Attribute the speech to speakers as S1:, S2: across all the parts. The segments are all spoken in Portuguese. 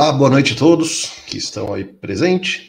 S1: Olá, boa noite a todos que estão aí presentes.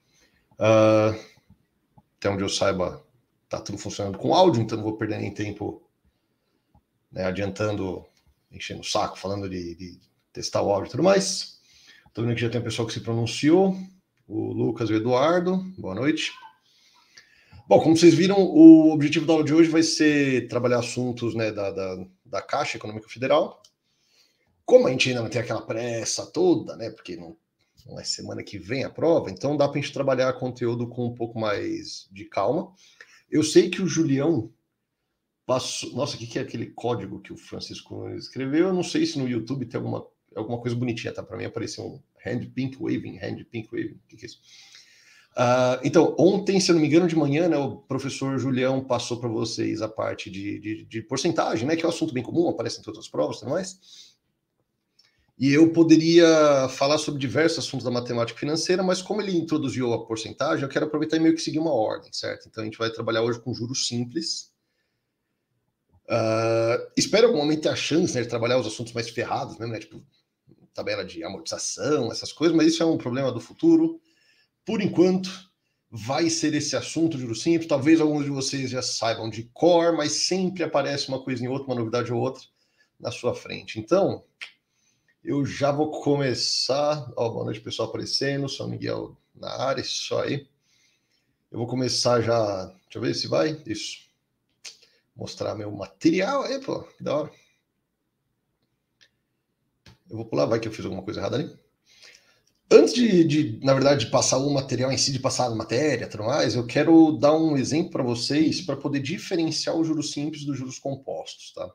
S1: Até onde eu saiba, está tudo funcionando com áudio, então não vou perder nem tempo, né, adiantando, enchendo o saco, falando de testar o áudio e tudo mais. Estou vendo que já tem um pessoal que se pronunciou, o Lucas e o Eduardo, boa noite. Bom, como vocês viram, o objetivo da aula de hoje vai ser trabalhar assuntos, né, da Caixa Econômica Federal. Como a gente ainda não tem aquela pressa toda, né, porque não é semana que vem a prova, então dá para a gente trabalhar conteúdo com um pouco mais de calma. Eu sei que o Julião passou... Nossa, o que é aquele código que o Francisco escreveu? Eu não sei se no YouTube tem alguma coisa bonitinha, tá? Para mim apareceu um hand pink waving. O que é isso? Então, ontem, se eu não me engano, de manhã, né, o professor Julião passou para vocês a parte de porcentagem, né, que é um assunto bem comum, aparece em todas as provas e tudo mais. E eu poderia falar sobre diversos assuntos da matemática financeira, mas como ele introduziu a porcentagem, eu quero aproveitar e meio que seguir uma ordem, certo? Então a gente vai trabalhar hoje com juros simples. Espero em algum momento ter a chance, né, de trabalhar os assuntos mais ferrados, mesmo, né, tipo tabela de amortização, essas coisas, mas isso é um problema do futuro. Por enquanto, vai ser esse assunto, juros simples. Talvez alguns de vocês já saibam de cor, mas sempre aparece uma coisinha ou outra, uma novidade ou outra na sua frente. Então, eu já vou começar. Boa noite, pessoal aparecendo. São Miguel na área, isso aí. Eu vou começar já. Deixa eu ver se vai. Isso. Mostrar meu material aí, pô. Que da hora. Eu vou pular, vai que eu fiz alguma coisa errada ali. Antes na verdade, de passar o material em si, de passar a matéria e tudo mais, eu quero dar um exemplo para vocês para poder diferenciar os juros simples dos juros compostos, tá?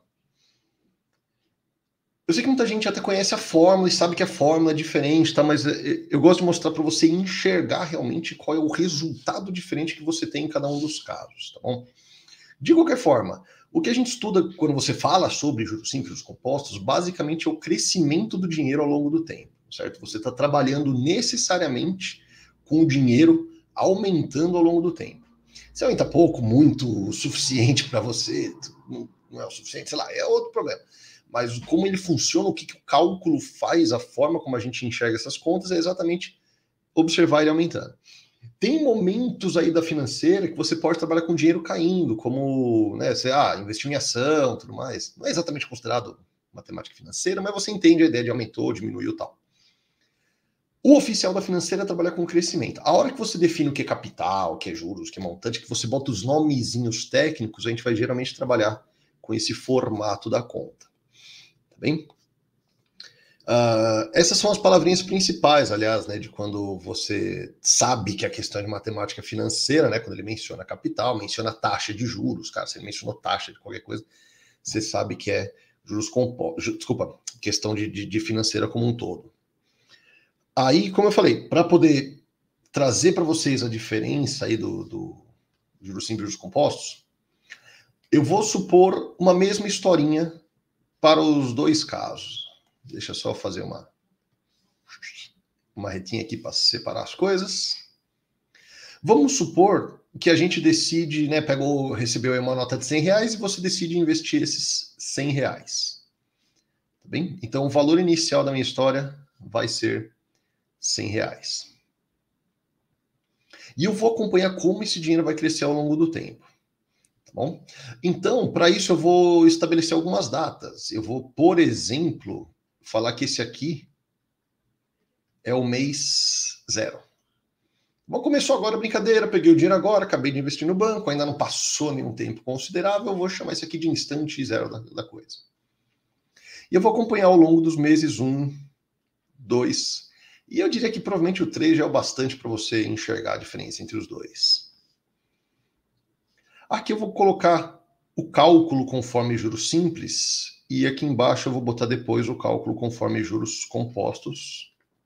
S1: Eu sei que muita gente até conhece a fórmula e sabe que a fórmula é diferente, tá? Mas eu gosto de mostrar para você enxergar realmente qual é o resultado diferente que você tem em cada um dos casos, tá bom? De qualquer forma, o que a gente estuda quando você fala sobre juros simples, juros compostos, basicamente é o crescimento do dinheiro ao longo do tempo, certo? Você está trabalhando necessariamente com o dinheiro aumentando ao longo do tempo. Se aumenta pouco, muito, o suficiente para você, não é o suficiente, sei lá, é outro problema. Mas como ele funciona, o que o cálculo faz, a forma como a gente enxerga essas contas é exatamente observar ele aumentando. Tem momentos aí da financeira que você pode trabalhar com dinheiro caindo, como, né, você investiu em ação, tudo mais. Não é exatamente considerado matemática financeira, mas você entende a ideia de aumentou, diminuiu e tal. O oficial da financeira é trabalhar com crescimento. A hora que você define o que é capital, o que é juros, o que é montante, que você bota os nomezinhos técnicos, a gente vai geralmente trabalhar com esse formato da conta. Tá bem? Essas são as palavrinhas principais, aliás, né, de quando você sabe que a questão de matemática financeira, né, quando ele menciona capital, menciona taxa de juros, cara, se ele mencionou taxa de qualquer coisa, você sabe que é juros compostos, desculpa, questão de financeira como um todo. Aí, como eu falei, para poder trazer para vocês a diferença aí do juros simples e juros compostos, eu vou supor uma mesma historinha para os dois casos. Deixa eu só fazer uma retinha aqui para separar as coisas. Vamos supor que a gente decide, né, recebeu aí uma nota de R$100 e você decide investir esses R$100. Tá bem? Então o valor inicial da minha história vai ser R$100. E eu vou acompanhar como esse dinheiro vai crescer ao longo do tempo. Tá bom? Então, para isso eu vou estabelecer algumas datas. Eu vou, por exemplo, falar que esse aqui é o mês 0. Bom, começou agora a brincadeira, peguei o dinheiro agora, acabei de investir no banco, ainda não passou nenhum tempo considerável, eu vou chamar isso aqui de instante 0 da coisa. E eu vou acompanhar ao longo dos meses 1, 2, e eu diria que provavelmente o 3 já é o bastante para você enxergar a diferença entre os dois. Aqui eu vou colocar o cálculo conforme juros simples, e aqui embaixo eu vou botar depois o cálculo conforme juros compostos.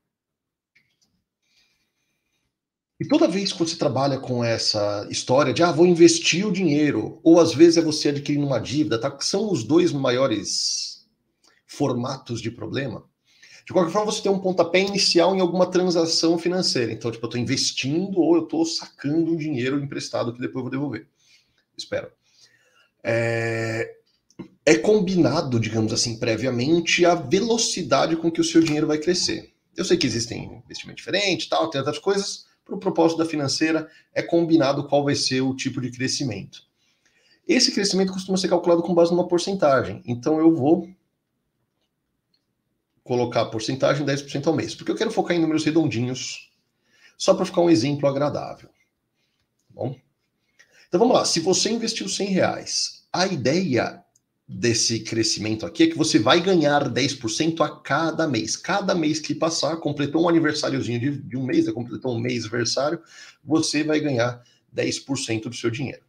S1: E toda vez que você trabalha com essa história de vou investir o dinheiro, ou às vezes é você adquirindo uma dívida, tá? Que são os dois maiores formatos de problema. De qualquer forma, você tem um pontapé inicial em alguma transação financeira. Então, tipo, eu estou investindo ou eu estou sacando um dinheiro emprestado que depois eu vou devolver. Espero. É combinado, digamos assim, previamente a velocidade com que o seu dinheiro vai crescer. Eu sei que existem investimento diferente, tal, tem outras coisas. Para o propósito da financeira, é combinado qual vai ser o tipo de crescimento. Esse crescimento costuma ser calculado com base numa porcentagem. Então, eu vou colocar a porcentagem 10% ao mês, porque eu quero focar em números redondinhos, só para ficar um exemplo agradável. Bom, então vamos lá. Se você investiu R$100, a ideia desse crescimento aqui é que você vai ganhar 10% a cada mês. Cada mês que passar, completou um aniversáriozinho de um mês, completou um mês aniversário, você vai ganhar 10% do seu dinheiro.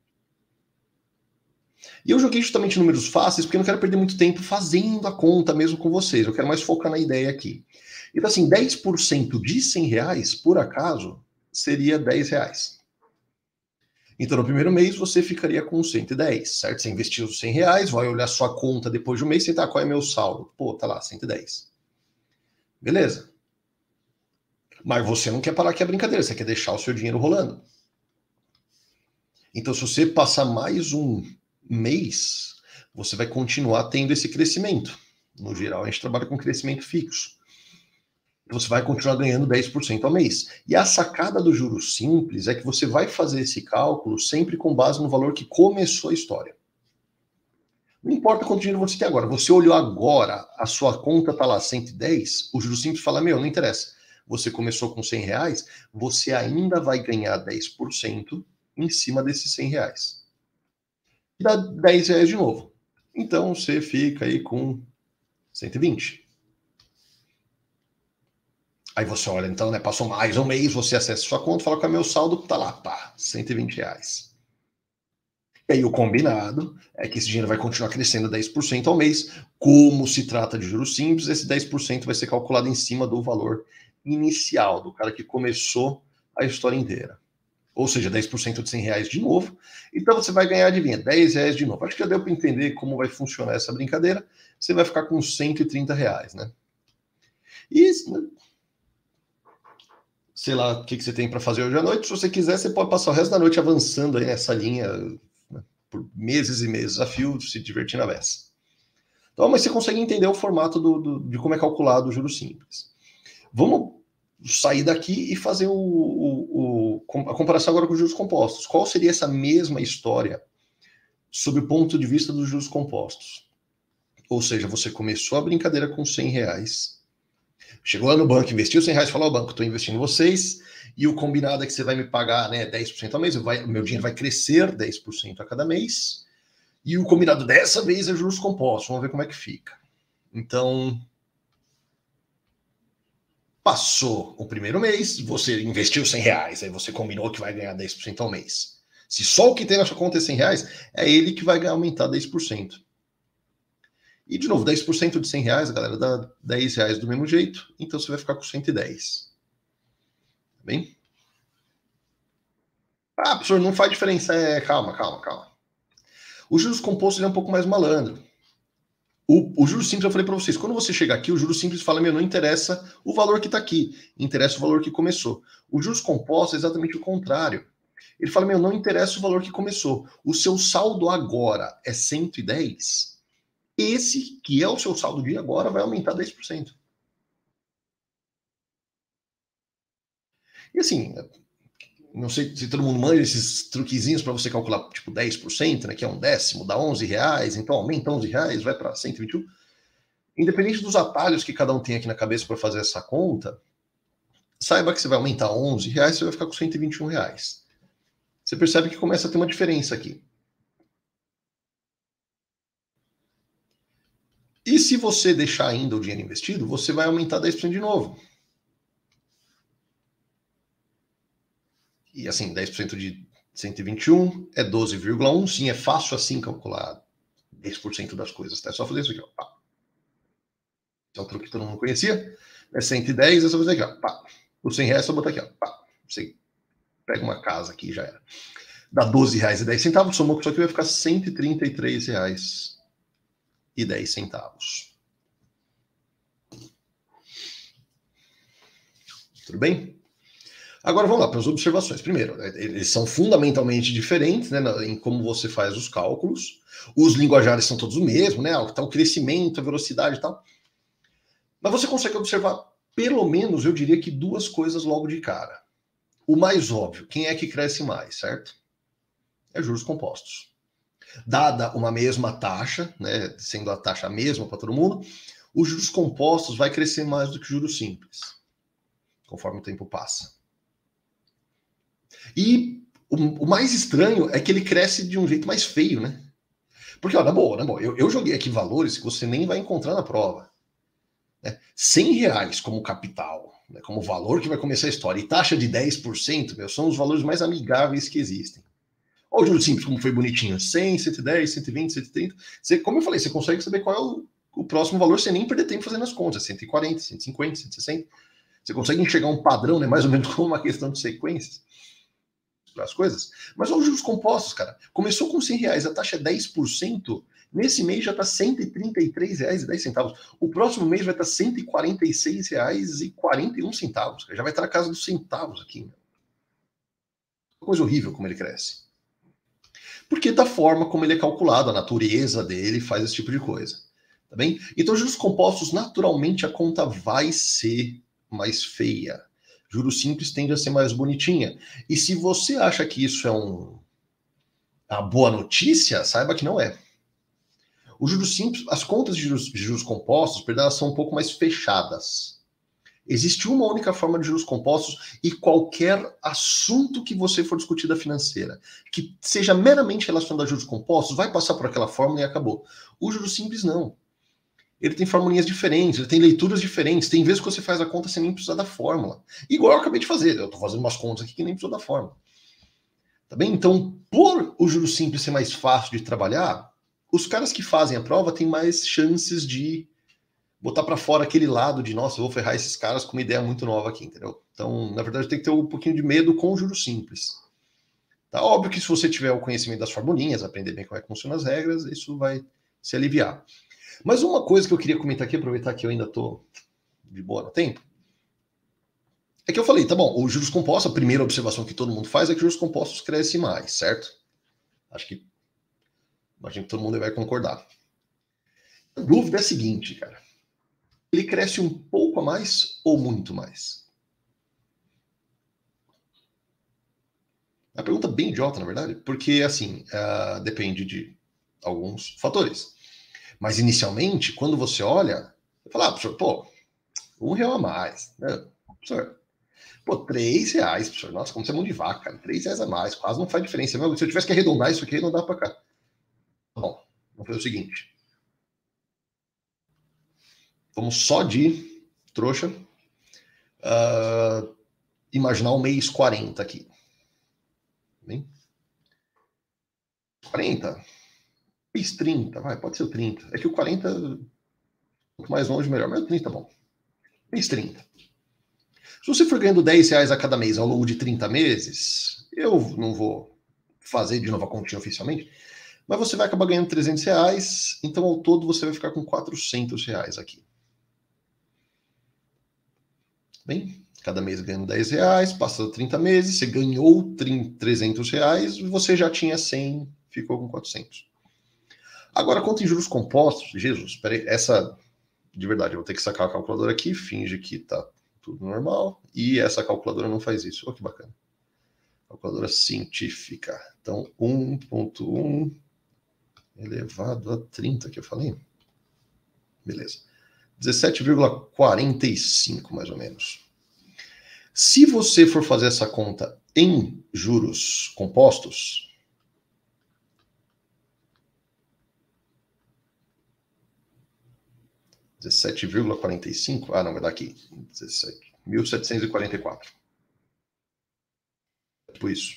S1: E eu joguei justamente números fáceis porque eu não quero perder muito tempo fazendo a conta mesmo com vocês. Eu quero mais focar na ideia aqui. Então, assim, 10% de R$100, por acaso, seria R$10. Então, no primeiro mês, você ficaria com 110, certo? Você investiu os R$100, vai olhar sua conta depois de um mês e tá, qual é meu saldo? Pô, tá lá, 110. Beleza. Mas você não quer parar aqui a brincadeira, você quer deixar o seu dinheiro rolando. Então, se você passar mais um mês, você vai continuar tendo esse crescimento. No geral, a gente trabalha com crescimento fixo. Você vai continuar ganhando 10% ao mês. E a sacada do juros simples é que você vai fazer esse cálculo sempre com base no valor que começou a história. Não importa quanto dinheiro você tem agora. Você olhou agora, a sua conta está lá 110, o juros simples fala, não interessa. Você começou com R$100, você ainda vai ganhar 10% em cima desses R$100. E dá R$10 de novo. Então você fica aí com 120. Aí você olha, então, né, passou mais um mês, você acessa sua conta, fala que meu saldo tá lá, pá, R$120. E aí o combinado é que esse dinheiro vai continuar crescendo 10% ao mês. Como se trata de juros simples, esse 10% vai ser calculado em cima do valor inicial, do cara que começou a história inteira. Ou seja, 10% de R$100 de novo. Então você vai ganhar, adivinha, R$10 de novo. Acho que já deu para entender como vai funcionar essa brincadeira. Você vai ficar com R$130, né? E sei lá o que você tem para fazer hoje à noite. Se você quiser, você pode passar o resto da noite avançando aí nessa linha, né, por meses e meses a fio, se divertindo na beça. Então, mas você consegue entender o formato de como é calculado o juros simples. Vamos sair daqui e fazer a comparação agora com os juros compostos. Qual seria essa mesma história sob o ponto de vista dos juros compostos? Ou seja, você começou a brincadeira com R$100, chegou lá no banco, investiu R$100, falou ao banco, estou investindo em vocês, e o combinado é que você vai me pagar, né, 10% ao mês, o meu dinheiro vai crescer 10% a cada mês, e o combinado dessa vez é juros compostos, vamos ver como é que fica. Então, passou o primeiro mês, você investiu R$100, aí você combinou que vai ganhar 10% ao mês. Se só o que tem na sua conta é R$100, é ele que vai aumentar 10%. E, de novo, 10% de R$100, galera, dá R$10 do mesmo jeito, então você vai ficar com 110. Tá bem? Ah, professor, não faz diferença. Calma. O juros composto é um pouco mais malandro. O juros simples, eu falei para vocês, quando você chega aqui, o juros simples fala, não interessa o valor que está aqui, interessa o valor que começou. O juros composto é exatamente o contrário. Ele fala, não interessa o valor que começou. O seu saldo agora é 110, esse que é o seu saldo de agora vai aumentar 10%. E assim, não sei se todo mundo manja esses truquezinhos para você calcular, tipo 10%, né, que é um décimo, dá R$11, então aumenta R$11, vai para 121. Independente dos atalhos que cada um tem aqui na cabeça para fazer essa conta, saiba que você vai aumentar R$11, você vai ficar com R$121. Você percebe que começa a ter uma diferença aqui. E se você deixar ainda o dinheiro investido, você vai aumentar 10% de novo. E assim, 10% de 121 é 12,1. Sim, é fácil assim calcular 10% das coisas. Tá? É só fazer isso aqui. Ó. Pá. É um truque que todo mundo conhecia. É 110, é só fazer aqui. Ó. Pá. Os R$100 é só botar aqui. Ó. Pá. Você pega uma casa aqui e já era. Dá R$12,10. Somou com isso aqui, vai ficar R$133,10. Tudo bem? Agora vamos lá para as observações. Primeiro, eles são fundamentalmente diferentes, né, em como você faz os cálculos. Os linguajares são todos o mesmo, né? O crescimento, a velocidade e tal. Mas você consegue observar pelo menos eu diria que duas coisas logo de cara. O mais óbvio, quem é que cresce mais, certo? É juros compostos. Dada uma mesma taxa, né, sendo a taxa mesma para todo mundo, os juros compostos vai crescer mais do que juros simples, conforme o tempo passa. E o mais estranho é que ele cresce de um jeito mais feio, né? Porque, ó, na boa, eu joguei aqui valores que você nem vai encontrar na prova. Né? R$100 como capital, né, como valor que vai começar a história, e taxa de 10%, meu, são os valores mais amigáveis que existem. Olha o juro simples, como foi bonitinho. 100, 110, 120, 130. Você, como eu falei, você consegue saber qual é o próximo valor sem nem perder tempo fazendo as contas. 140, 150, 160. Você consegue enxergar um padrão, né? Mais ou menos como uma questão de sequências as coisas. Mas olha os juros compostos, cara. Começou com R$100, a taxa é 10%. Nesse mês já está R$133,10. O próximo mês vai estar R$146,41. Já vai estar na casa dos centavos aqui. Coisa horrível como ele cresce. Porque da forma como ele é calculado, a natureza dele faz esse tipo de coisa. Tá bem? Então, juros compostos, naturalmente, a conta vai ser mais feia. Juros simples tende a ser mais bonitinha. E se você acha que isso é uma boa notícia, saiba que não é. Os juros simples, as contas de juros compostos, perdão, elas são um pouco mais fechadas. Existe uma única forma de juros compostos e qualquer assunto que você for discutir da financeira, que seja meramente relacionado a juros compostos, vai passar por aquela fórmula e acabou. O juros simples não. Ele tem formulinhas diferentes, ele tem leituras diferentes. Tem vezes que você faz a conta sem nem precisar da fórmula. Igual eu acabei de fazer, eu estou fazendo umas contas aqui que nem precisou da fórmula. Tá bem? Então, por o juros simples ser mais fácil de trabalhar, os caras que fazem a prova têm mais chances de botar para fora aquele lado de, nossa, eu vou ferrar esses caras com uma ideia muito nova aqui, entendeu? Então, na verdade, tem que ter um pouquinho de medo com o juros simples. Tá? Óbvio que se você tiver o conhecimento das formulinhas, aprender bem como é que funcionam as regras, isso vai se aliviar. Mas uma coisa que eu queria comentar aqui, aproveitar que eu ainda estou de boa no tempo, é que eu falei, tá bom, os juros compostos, a primeira observação que todo mundo faz é que os juros compostos crescem mais, certo? Acho que imagino que todo mundo vai concordar. A dúvida é a seguinte, cara. Ele cresce um pouco a mais ou muito mais? É uma pergunta bem idiota, na verdade, porque, assim, depende de alguns fatores. Mas, inicialmente, quando você olha, você fala, professor, pô, R$1 a mais. Né? Professor, pô, R$3, professor. Nossa, como você é mão de vaca, cara. R$3 a mais, quase não faz diferença. Se eu tivesse que arredondar isso aqui, arredondar para cá. Bom, vamos fazer o seguinte. Vamos só de trouxa. Imaginar o mês 40 aqui. Bem? 40? Mês 30, vai, pode ser o 30. É que o 40, quanto mais longe, melhor. Mas o 30 tá bom. Mês 30. Se você for ganhando R$10 a cada mês ao longo de 30 meses, eu não vou fazer de novo a continha oficialmente, mas você vai acabar ganhando R$300, então ao todo você vai ficar com R$400 aqui. Bem, cada mês ganhando R$10, passando 30 meses, você ganhou R$300, você já tinha 100, ficou com 400. Agora, quanto em juros compostos, Jesus, peraí, essa, de verdade, eu vou ter que sacar a calculadora aqui, finge que tá tudo normal, e essa calculadora não faz isso. Olha que bacana. Calculadora científica. Então, 1.1 elevado a 30, que eu falei. Beleza. 17,45, mais ou menos. Se você for fazer essa conta em juros compostos, $17,45, não, vai dar aqui, 17.744. Tipo isso.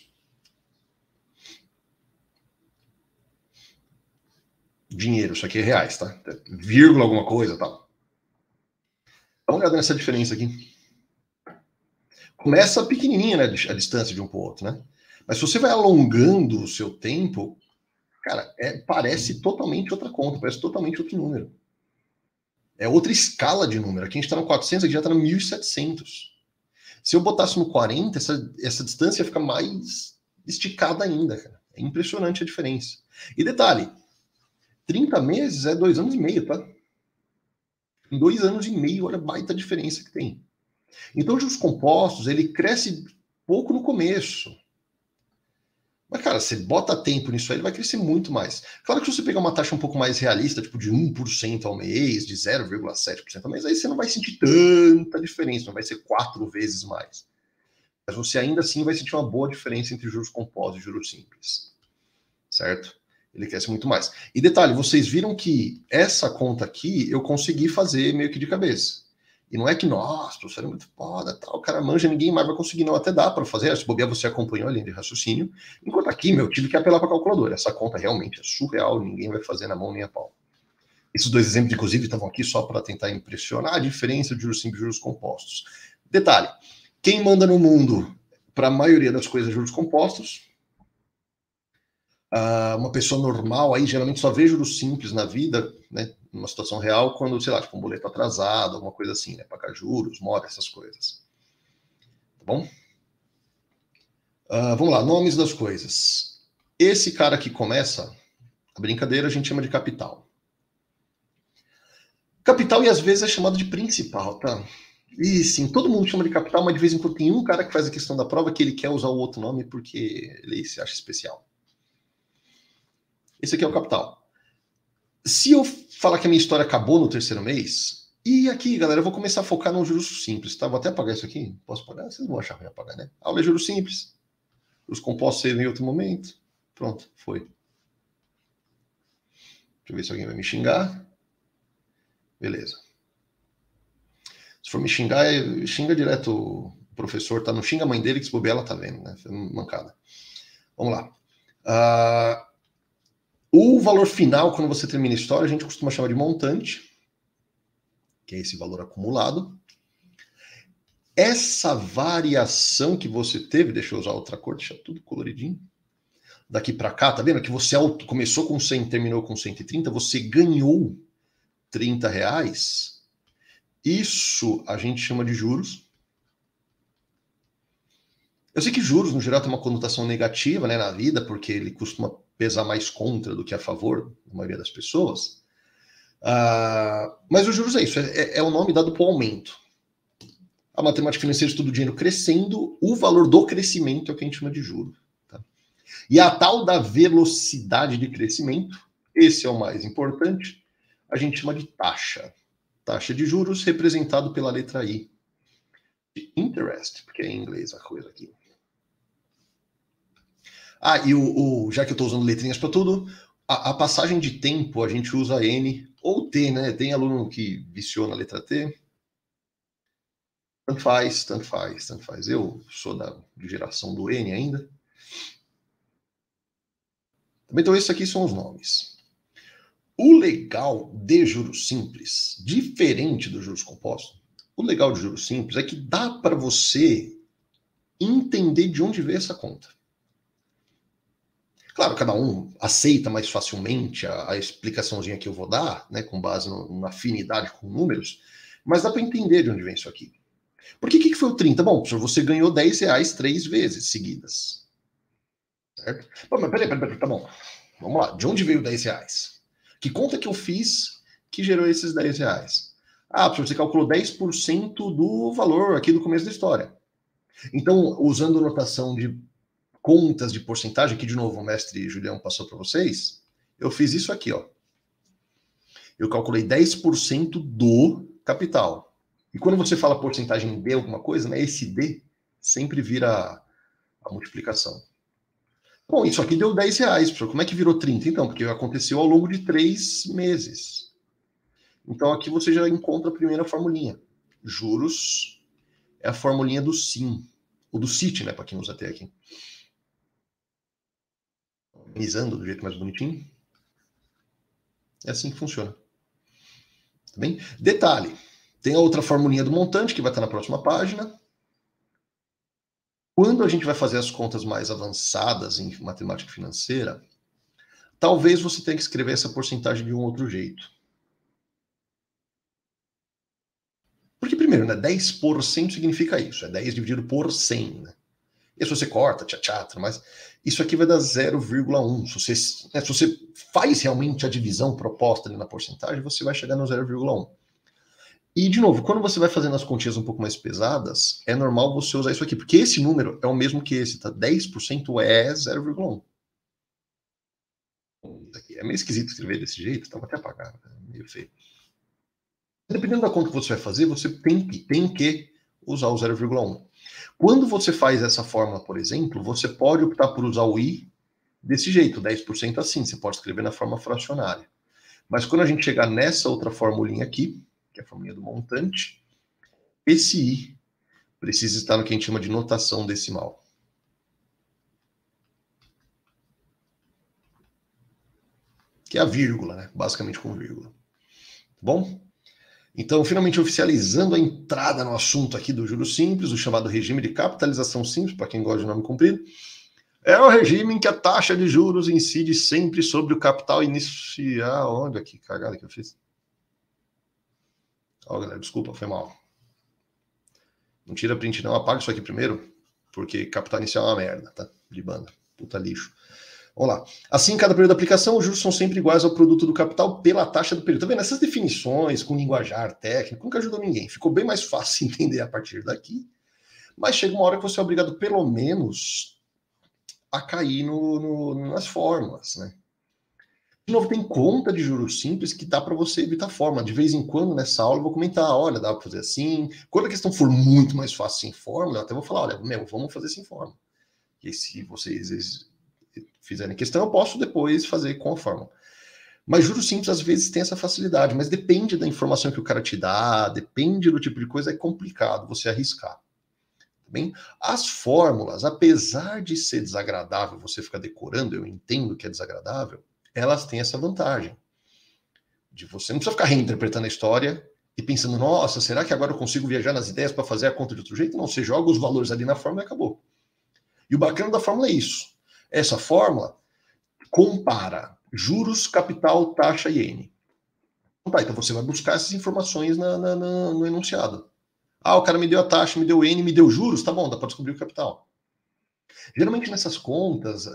S1: Dinheiro, isso aqui é reais, tá? Vírgula alguma coisa, tal. Dá uma olhada nessa diferença aqui. Começa pequenininha, né, a distância de um para o outro, né? Mas se você vai alongando o seu tempo, cara, parece totalmente outra conta, parece totalmente outro número. É outra escala de número. Aqui a gente está no 400, aqui já está no 1.700. Se eu botasse no 40, essa distância fica mais esticada ainda, cara. É impressionante a diferença. E detalhe, 30 meses é 2 anos e meio, tá? Em 2 anos e meio, olha a baita diferença que tem. Então, os juros compostos, ele cresce pouco no começo. Mas, cara, você bota tempo nisso aí, ele vai crescer muito mais. Claro que se você pegar uma taxa um pouco mais realista, tipo de 1% ao mês, de 0,7% ao mês, aí você não vai sentir tanta diferença, não vai ser 4 vezes mais. Mas você ainda assim vai sentir uma boa diferença entre juros compostos e juros simples. Certo? Ele cresce muito mais. E detalhe, vocês viram que essa conta aqui eu consegui fazer meio que de cabeça. E não é que, nossa, professor, é muito foda, tal, o cara manja, ninguém mais vai conseguir, não. Até dá para fazer, se bobear, você acompanhou a linha de raciocínio. Enquanto aqui, meu, eu tive que apelar para a calculadora. Essa conta realmente é surreal, ninguém vai fazer na mão nem a pau. Esses dois exemplos, inclusive, estavam aqui só para tentar impressionar a diferença de juros simples e juros compostos. Detalhe, quem manda no mundo, para a maioria das coisas, juros compostos, uma pessoa normal aí geralmente só vê juros simples na vida, né, numa situação real, quando, sei lá, tipo um boleto atrasado, alguma coisa assim, né, pagar juros, mora, essas coisas. Tá bom? Vamos lá, nomes das coisas. Esse cara que começa a brincadeira a gente chama de capital. Capital e às vezes é chamado de principal, tá? E sim, todo mundo chama de capital, mas de vez em quando tem um cara que faz a questão da prova que ele quer usar o outro nome porque ele se acha especial. Esse aqui é o capital. Se eu falar que a minha história acabou no terceiro mês, e aqui, galera, eu vou começar a focar nos juros simples, tá? Vou até apagar isso aqui. Posso apagar? Vocês não vão achar ruim apagar, né? Aula é juros simples. Os compostos serem em outro momento. Pronto, foi. Deixa eu ver se alguém vai me xingar. Beleza. Se for me xingar, xinga direto o professor, tá? Não xinga a mãe dele, que se bobear ela tá vendo, né? Foi mancada. Vamos lá. O valor final, quando você termina a história, a gente costuma chamar de montante, que é esse valor acumulado. Essa variação que você teve, deixa eu usar outra cor, deixa tudo coloridinho. Daqui para cá, tá vendo que você começou com 100, terminou com 130, você ganhou R$30. Isso a gente chama de juros. Eu sei que juros, no geral, tem uma conotação negativa, né, na vida, porque ele costuma pesar mais contra do que a favor, na maioria das pessoas. Mas os juros é isso, é o nome dado para o aumento. A matemática financeira estuda o dinheiro crescendo, o valor do crescimento é o que a gente chama de juros. Tá? E a tal da velocidade de crescimento, esse é o mais importante, a gente chama de taxa. Taxa de juros representado pela letra I. De interest, porque é em inglês a coisa aqui. E já que eu estou usando letrinhas para tudo, a passagem de tempo a gente usa N ou T, né? Tem aluno que viciou na letra T. Tanto faz, tanto faz, tanto faz. Eu sou de geração do N ainda. Então, esses aqui são os nomes. O legal de juros simples, diferente dos juros compostos, o legal de juros simples é que dá para você entender de onde veio essa conta. Claro, cada um aceita mais facilmente a explicaçãozinha que eu vou dar, né, com base na afinidade com números, mas dá para entender de onde vem isso aqui. Porque o que foi o 30? Bom, professor, você ganhou R$10 3 vezes seguidas. Certo? Bom, mas peraí, tá bom. Vamos lá, de onde veio R$10? Que conta que eu fiz que gerou esses R$10? Professor, você calculou 10% do valor aqui do começo da história. Então, usando notação de contas de porcentagem, que de novo o mestre Julião passou para vocês, eu fiz isso aqui, ó. Eu calculei 10% do capital. E quando você fala porcentagem de alguma coisa, né, esse D sempre vira a multiplicação. Bom, isso aqui deu R$10, professor. Como é que virou 30? Então, porque aconteceu ao longo de 3 meses. Então, aqui você já encontra a primeira formulinha. Juros é a formulinha do SIM. Ou do CIT, né, para quem usa até aqui. Organizando do jeito mais bonitinho. É assim que funciona. Tá bem? Detalhe, tem a outra formulinha do montante, que vai estar na próxima página. Quando a gente vai fazer as contas mais avançadas em matemática financeira, talvez você tenha que escrever essa porcentagem de um outro jeito. Porque, primeiro, né, 10% significa isso, é 10 dividido por 100, né? E se você corta, mas isso aqui vai dar 0,1. Se você faz realmente a divisão proposta ali na porcentagem, você vai chegar no 0,1. E, de novo, quando você vai fazendo as continhas um pouco mais pesadas, é normal você usar isso aqui, porque esse número é o mesmo que esse, tá? 10% é 0,1. É meio esquisito escrever desse jeito, tá? Vou até apagar, é meio feio. Dependendo da conta que você vai fazer, você tem que usar o 0,1. Quando você faz essa fórmula, por exemplo, você pode optar por usar o i desse jeito, 10% assim, você pode escrever na forma fracionária. Mas quando a gente chegar nessa outra formulinha aqui, que é a formulinha do montante, esse i precisa estar no que a gente chama de notação decimal. Que é a vírgula, né? Basicamente com vírgula. Tá bom? Então, finalmente oficializando a entrada no assunto aqui do juros simples, o chamado regime de capitalização simples, para quem gosta de nome comprido, é o regime em que a taxa de juros incide sempre sobre o capital inicial. Olha que cagada que eu fiz. Ó, galera, desculpa, foi mal. Não tira print não, apaga isso aqui primeiro, porque capital inicial é uma merda, tá? De banda, puta lixo. Vamos lá. Assim, em cada período de aplicação, os juros são sempre iguais ao produto do capital pela taxa do período. Tá vendo? Essas definições com linguajar técnico nunca ajudou ninguém. Ficou bem mais fácil entender a partir daqui. Mas chega uma hora que você é obrigado, pelo menos, a cair nas fórmulas, né? De novo, tem conta de juros simples que dá para você evitar fórmula. De vez em quando, nessa aula, eu vou comentar, olha, dá para fazer assim. Quando a questão for muito mais fácil sem fórmula, eu até vou falar, olha, vamos fazer sem fórmula. E se vocês fizerem questão, eu posso depois fazer com a fórmula. Mas juros simples, às vezes, tem essa facilidade, mas depende da informação que o cara te dá, depende do tipo de coisa, é complicado você arriscar. Bem, as fórmulas, apesar de ser desagradável você ficar decorando, eu entendo que é desagradável, elas têm essa vantagem. De você não precisa ficar reinterpretando a história e pensando, nossa, será que agora eu consigo viajar nas ideias para fazer a conta de outro jeito? Não, você joga os valores ali na fórmula e acabou. E o bacana da fórmula é isso. Essa fórmula compara juros, capital, taxa e N. Então você vai buscar essas informações no enunciado. Ah, o cara me deu a taxa, me deu N, me deu juros, tá bom, dá para descobrir o capital. Geralmente nessas contas,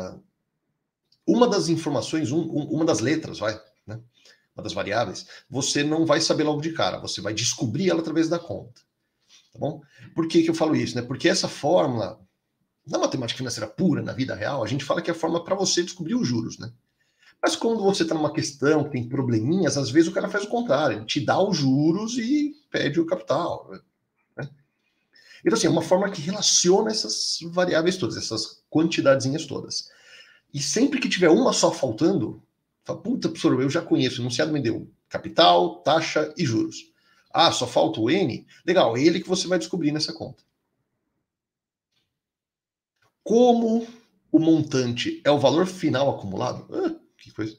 S1: uma das informações, uma das letras, né, uma das variáveis, você não vai saber logo de cara, você vai descobrir ela através da conta. Tá bom? Por que eu falo isso? Né? Porque essa fórmula, na matemática financeira pura, na vida real, a gente fala que é a fórmula para você descobrir os juros, né? Mas quando você está numa questão que tem probleminhas, às vezes o cara faz o contrário, ele te dá os juros e pede o capital. Né? Então, assim, é uma forma que relaciona essas variáveis todas, essas quantidadezinhas todas. E sempre que tiver uma só faltando, fala, puta, professor, eu já conheço, o enunciado me deu capital, taxa e juros. Ah, só falta o N? Legal, é ele que você vai descobrir nessa conta. Como o montante é o valor final acumulado, que coisa.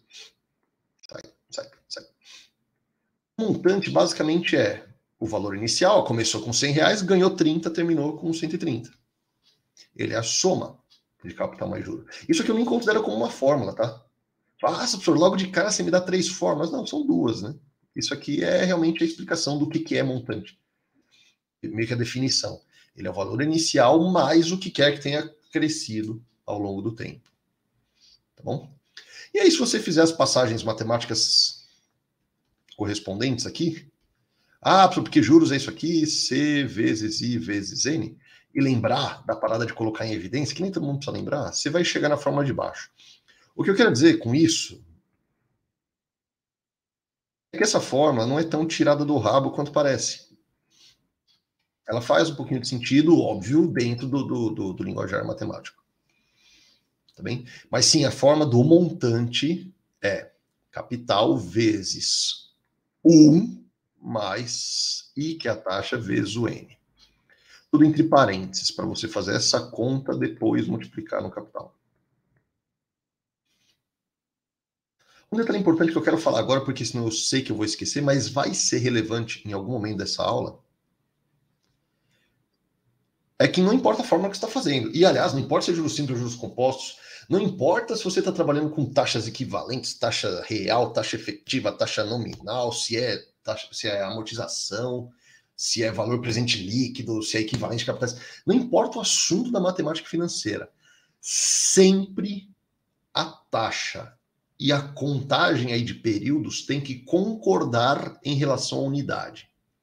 S1: Sai. O montante basicamente é o valor inicial, começou com R$100, ganhou 30, terminou com 130. Ele é a soma de capital mais juros. Isso aqui eu nem considero como uma fórmula, tá? Nossa, professor, logo de cara você me dá 3 fórmulas. Não, são 2, né? Isso aqui é realmente a explicação do que é montante. Meio que a definição. Ele é o valor inicial mais o que quer que tenha crescido ao longo do tempo. Tá bom? E aí, se você fizer as passagens matemáticas correspondentes aqui, porque juros é isso aqui, C vezes I vezes N, e lembrar da parada de colocar em evidência, que nem todo mundo precisa lembrar, você vai chegar na fórmula de baixo. O que eu quero dizer com isso é que essa fórmula não é tão tirada do rabo quanto parece. Ela faz um pouquinho de sentido, óbvio, dentro do linguajar matemático. Tá bem? Mas sim, a forma do montante é capital vezes 1 mais I, que é a taxa, vezes o N. Tudo entre parênteses, para você fazer essa conta depois multiplicar no capital. Um detalhe importante que eu quero falar agora, porque senão eu sei que eu vou esquecer, mas vai ser relevante em algum momento dessa aula, é que não importa a forma que você está fazendo. E, aliás, não importa se é juros simples ou juros compostos, não importa se você está trabalhando com taxas equivalentes, taxa real, taxa efetiva, taxa nominal, se é amortização, se é valor presente líquido, se é equivalente a capitais. Não importa o assunto da matemática financeira. Sempre a taxa e a contagem aí de períodos tem que concordar em relação à unidade.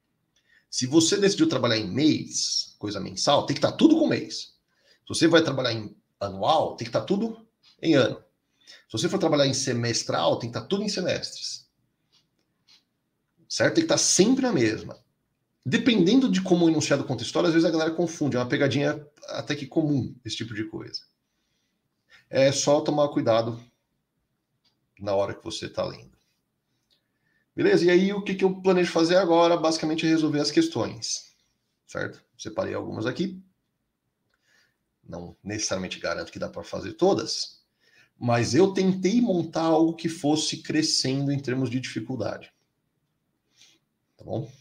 S1: Se você decidiu trabalhar em mês, coisa mensal, tem que estar tudo com mês. Se você vai trabalhar em anual, tem que estar tudo em ano. Se você for trabalhar em semestral, tem que estar tudo em semestres. Certo? Tem que estar sempre a mesma. Dependendo de como o enunciado conta a história, às vezes a galera confunde. É uma pegadinha até que comum, esse tipo de coisa. É só tomar cuidado na hora que você está lendo. Beleza? E aí, o que eu planejo fazer agora? Basicamente é resolver as questões. Certo? Separei algumas aqui. Não necessariamente garanto que dá para fazer todas, mas eu tentei montar algo que fosse crescendo em termos de dificuldade. Tá bom?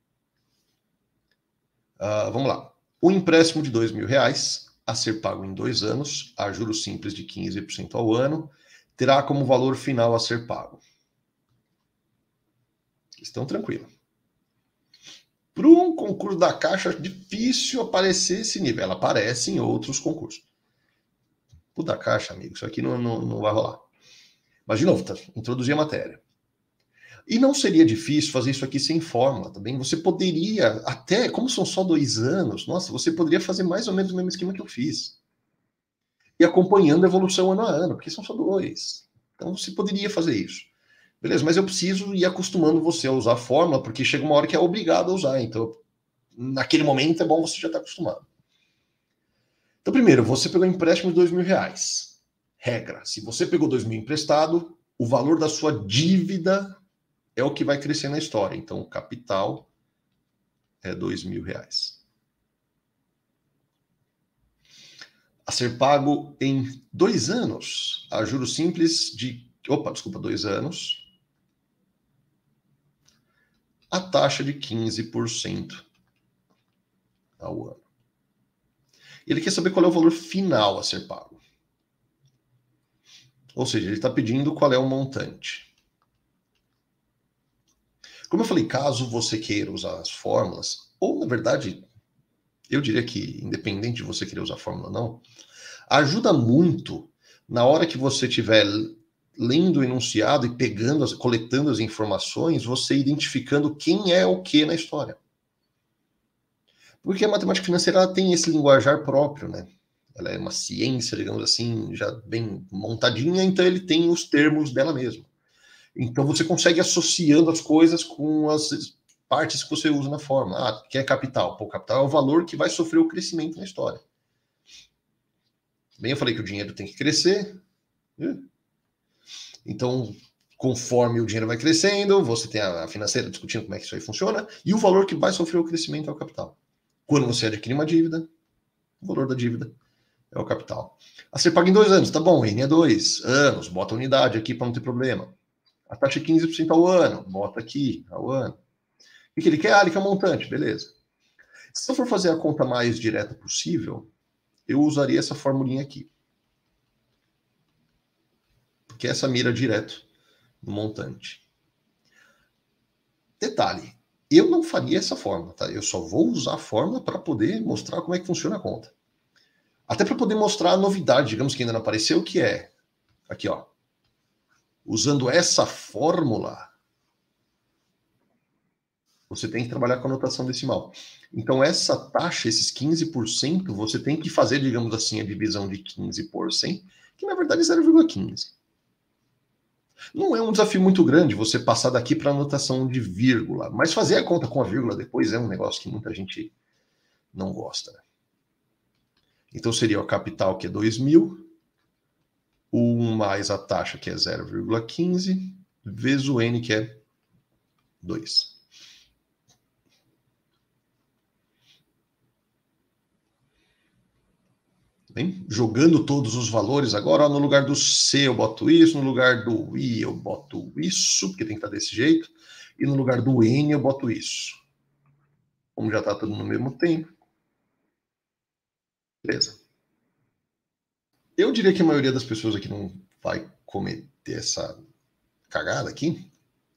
S1: Vamos lá. O empréstimo de R$2.000 a ser pago em 2 anos, a juros simples de 15% ao ano, terá como valor final a ser pago. Questão tranquila. Para um concurso da Caixa, é difícil aparecer esse nível. Ela aparece em outros concursos. O da Caixa, amigo, isso aqui não vai rolar. Mas, de novo, introduzir a matéria. E não seria difícil fazer isso aqui sem fórmula também. Você poderia, até, como são só 2 anos, nossa, você poderia fazer mais ou menos o mesmo esquema que eu fiz. E acompanhando a evolução ano a ano, porque são só 2. Então você poderia fazer isso. Beleza, mas eu preciso ir acostumando você a usar a fórmula, porque chega uma hora que é obrigado a usar. Então, naquele momento é bom você já estar acostumado. Então, primeiro, você pegou um empréstimo de R$2.000. Regra, se você pegou 2.000 emprestado, o valor da sua dívida é o que vai crescer na história. Então, o capital é R$2.000. A ser pago em 2 anos, a juros simples de... 2 anos. A taxa de 15% ao ano. Ele quer saber qual é o valor final a ser pago. Ou seja, ele está pedindo qual é o montante. Como eu falei, caso você queira usar as fórmulas, ou na verdade, eu diria que independente de você querer usar a fórmula ou não, ajuda muito na hora que você estiver lendo o enunciado e coletando as informações, você identificando quem é o que na história. Porque a matemática financeira ela tem esse linguajar próprio, né? Ela é uma ciência, digamos assim, já bem montadinha, então ele tem os termos dela mesma. Então você consegue associando as coisas com as partes que você usa na fórmula. Ah, que é capital? Pô, capital é o valor que vai sofrer o crescimento na história. Bem, eu falei que o dinheiro tem que crescer. Então, conforme o dinheiro vai crescendo, você tem a financeira discutindo como é que isso aí funciona, e o valor que vai sofrer o crescimento é o capital. Quando você adquire uma dívida, o valor da dívida é o capital. A ser pago em 2 anos, tá bom, N é 2 anos, bota a unidade aqui para não ter problema. A taxa é 15% ao ano, bota aqui, ao ano. O que ele quer? Ele quer um montante, beleza. Se eu for fazer a conta mais direta possível, eu usaria essa formulinha aqui. Porque essa mira direto no montante. Detalhe, eu não faria essa fórmula, tá? Eu só vou usar a fórmula para poder mostrar como é que funciona a conta. Até para poder mostrar a novidade, digamos que ainda não apareceu, que é aqui, ó. Usando essa fórmula, você tem que trabalhar com a notação decimal. Então, essa taxa, esses 15%, você tem que fazer, digamos assim, a divisão de 15 por 100, que na verdade é 0,15. Não é um desafio muito grande você passar daqui para a notação de vírgula, mas fazer a conta com a vírgula depois é um negócio que muita gente não gosta. Né? Então, seria o capital, que é 2.000, 1 mais a taxa, que é 0,15, vezes o N, que é 2. Bem, jogando todos os valores agora, ó, no lugar do C eu boto isso, no lugar do I eu boto isso, porque tem que estar desse jeito, e no lugar do N eu boto isso. Como já está tudo no mesmo tempo. Beleza. Eu diria que a maioria das pessoas aqui não vai cometer essa cagada aqui.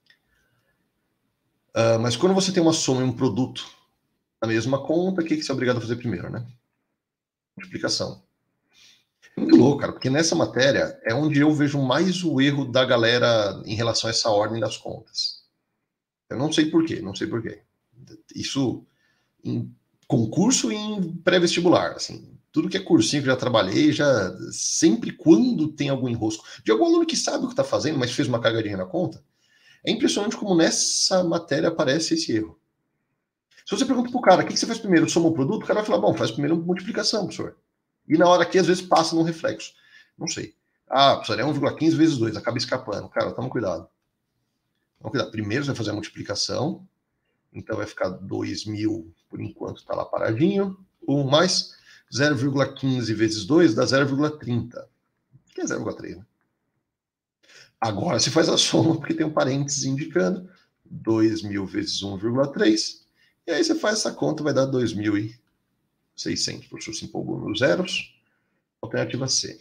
S1: Mas quando você tem uma soma e um produto na mesma conta, o que você é obrigado a fazer primeiro, né? Multiplicação. Muito louco, cara, porque nessa matéria é onde eu vejo mais o erro da galera em relação a essa ordem das contas. Eu não sei por quê, não sei por quê. Isso em concurso e em pré-vestibular, assim. Tudo que é cursinho que eu já trabalhei, já sempre quando tem algum enrosco de algum aluno que sabe o que está fazendo, mas fez uma cagadinha na conta, é impressionante como nessa matéria aparece esse erro. Se você pergunta pro cara, o que você faz primeiro? Soma o produto? O cara vai falar, bom, faz primeiro multiplicação, professor. E na hora aqui, às vezes, passa num reflexo. Não sei. Ah, professor, é 1,15 vezes 2, acaba escapando. Cara, toma cuidado. Toma cuidado. Primeiro você vai fazer a multiplicação, então vai ficar 2.000, por enquanto está lá paradinho. 1 mais 0,15 vezes 2 dá 0,30. Que é 0,3, né? Agora se faz a soma, porque tem um parênteses indicando 2.000 vezes 1,3. E aí você faz essa conta, vai dar 2.600. O professor se empolgou nos zeros. Alternativa C.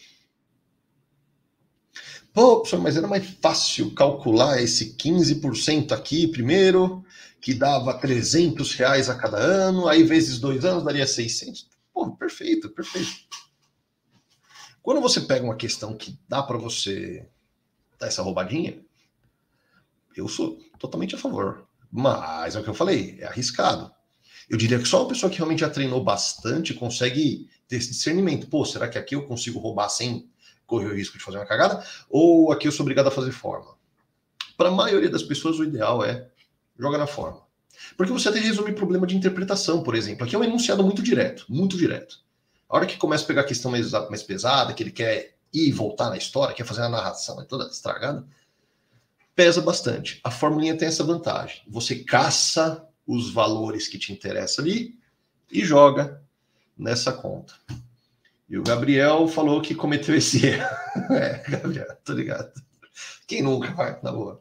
S1: Pô, professor, mas era mais fácil calcular esse 15% aqui primeiro, que dava R$300 a cada ano, aí vezes 2 anos daria 600. Pô, perfeito, perfeito. Quando você pega uma questão que dá para você dar essa roubadinha, eu sou totalmente a favor. Mas é o que eu falei, é arriscado. Eu diria que só uma pessoa que realmente já treinou bastante consegue ter esse discernimento. Pô, será que aqui eu consigo roubar sem correr o risco de fazer uma cagada? Ou aqui eu sou obrigado a fazer forma? Para a maioria das pessoas, o ideal é jogar na forma. Porque você até resume problema de interpretação, por exemplo. Aqui é um enunciado muito direto, muito direto. A hora que começa a pegar a questão mais pesada, que ele quer ir e voltar na história, quer fazer a narração, é toda estragada, pesa bastante. A formulinha tem essa vantagem. Você caça os valores que te interessam ali e joga nessa conta. E o Gabriel falou que cometeu esse erro. É, Gabriel, tô ligado. Quem nunca vai, na boa.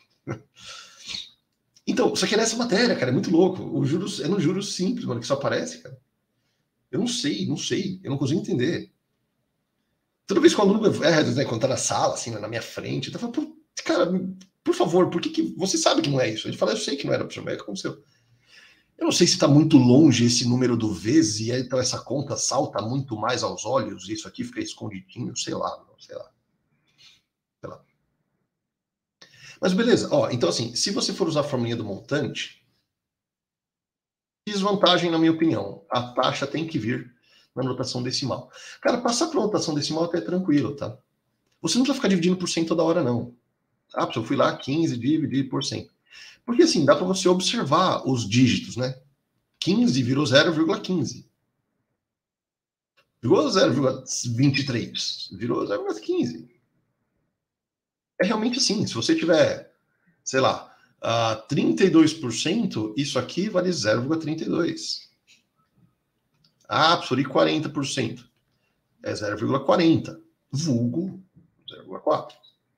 S1: Então, só que é nessa matéria, cara, é muito louco. O juros, é no juros simples, mano, que só aparece, cara. Eu não sei, eu não consigo entender. Toda vez que o aluno quando tá na sala, assim, na minha frente, eu falo, cara, por favor, por que você sabe que não é isso? Ele fala, eu sei que não era, professor, mas é o que aconteceu. Eu não sei se está muito longe esse número do vezes, e então essa conta salta muito mais aos olhos, e isso aqui fica escondidinho, sei lá. Mas beleza, ó, então assim, se você for usar a formulinha do montante, desvantagem, na minha opinião, a taxa tem que vir na notação decimal. Cara, passar para notação decimal até é tranquilo, tá? Você não precisa ficar dividindo por cento toda hora, não. Ah, eu fui lá, 15, dividi por cento. Porque assim, dá para você observar os dígitos, né? 15 virou 0,15. Virou 0,23. Virou 0,15. É realmente assim. Se você tiver, sei lá, 32%, isso aqui vale 0,32. Ah, professor, e 40%? É 0,40. Vulgo 0,4.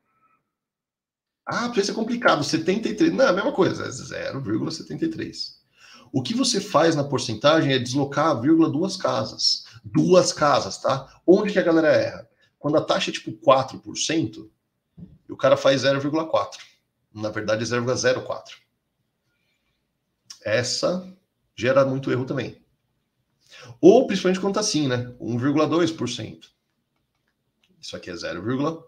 S1: Ah, isso é complicado. 73. Não, é a mesma coisa. É 0,73. O que você faz na porcentagem é deslocar a vírgula duas casas. Duas casas, tá? Onde que a galera erra? Quando a taxa é tipo 4%, o cara faz 0,4. Na verdade é 0,04. Essa gera muito erro também. Ou principalmente quando tá assim, né? 1,2%. Isso aqui é 0,012.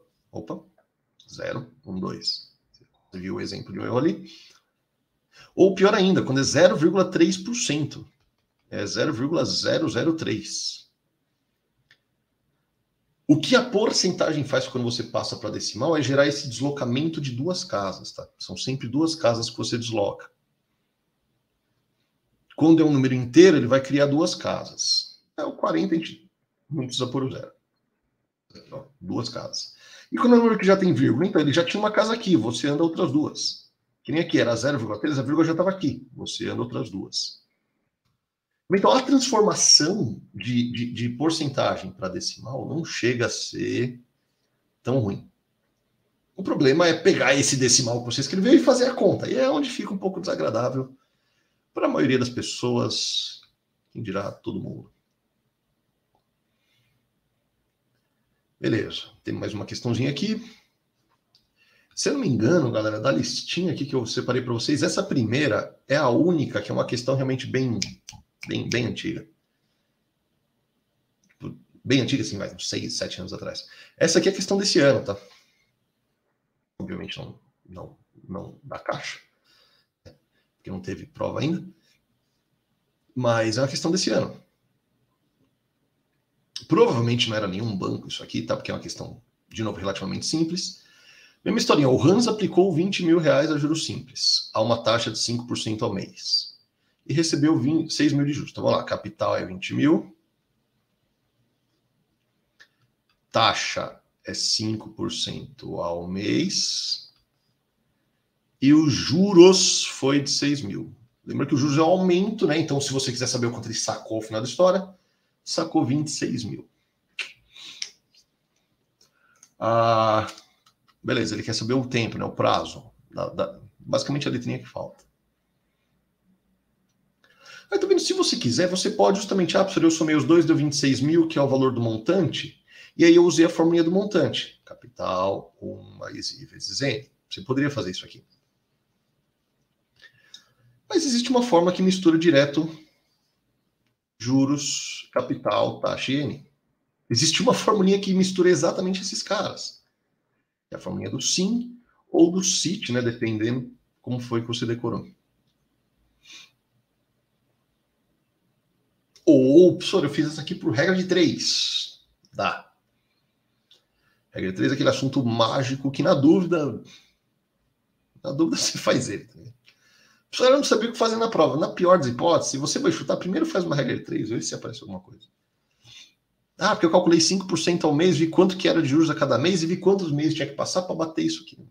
S1: Você viu o exemplo de um erro ali? Ou pior ainda, quando é 0,3%. É 0,003. O que a porcentagem faz quando você passa para decimal é gerar esse deslocamento de duas casas, tá? São sempre duas casas que você desloca. Quando é um número inteiro, ele vai criar duas casas. É o 40, a gente não precisa pôr o zero. Então, duas casas. E quando é um número que já tem vírgula, então ele já tinha uma casa aqui, você anda outras duas. Que nem aqui, era 0,3, a vírgula já estava aqui, você anda outras duas. Então, a transformação de porcentagem para decimal não chega a ser tão ruim. O problema é pegar esse decimal que você escreveu e fazer a conta. E é onde fica um pouco desagradável para a maioria das pessoas, quem dirá todo mundo. Beleza, tem mais uma questãozinha aqui. Se eu não me engano, galera, da listinha aqui que eu separei para vocês, essa primeira é a única que é uma questão realmente bem antiga. Bem antiga, assim, mais uns 6, 7 anos atrás. Essa aqui é a questão desse ano, tá? Obviamente não da caixa, porque não teve prova ainda. Mas é uma questão desse ano. Provavelmente não era nenhum banco isso aqui, tá? Porque é uma questão, de novo, relativamente simples. Mesma historinha, o Hans aplicou 20 mil reais a juros simples, a uma taxa de 5% ao mês. E recebeu 6 mil de juros. Então vamos lá, capital é 20 mil. Taxa é 5% ao mês. E os juros foi de 6 mil. Lembra que o juros é um aumento, né? Então, se você quiser saber o quanto ele sacou ao final da história, sacou 26 mil. Beleza, ele quer saber o tempo, né? O prazo. Basicamente a letrinha que falta. Aí, tá vendo? Se você quiser, você pode justamente, professor, eu somei os dois, deu 26 mil, que é o valor do montante, e aí eu usei a formulinha do montante. Capital, 1 mais I vezes N. Você poderia fazer isso aqui. Mas existe uma forma que mistura direto juros, capital, taxa e N. Existe uma formulinha que mistura exatamente esses caras. É a formulinha do SIM ou do CIT, né? Dependendo como foi que você decorou. Ou, professor, eu fiz essa aqui por regra de 3. Dá. Regra de 3 é aquele assunto mágico que, na dúvida você faz ele. Professor, eu não sabia o que fazer na prova. Na pior das hipóteses, se você vai chutar, primeiro faz uma regra de 3, vê se aparece alguma coisa. Porque eu calculei 5% ao mês, vi quanto que era de juros a cada mês e vi quantos meses tinha que passar para bater isso aqui.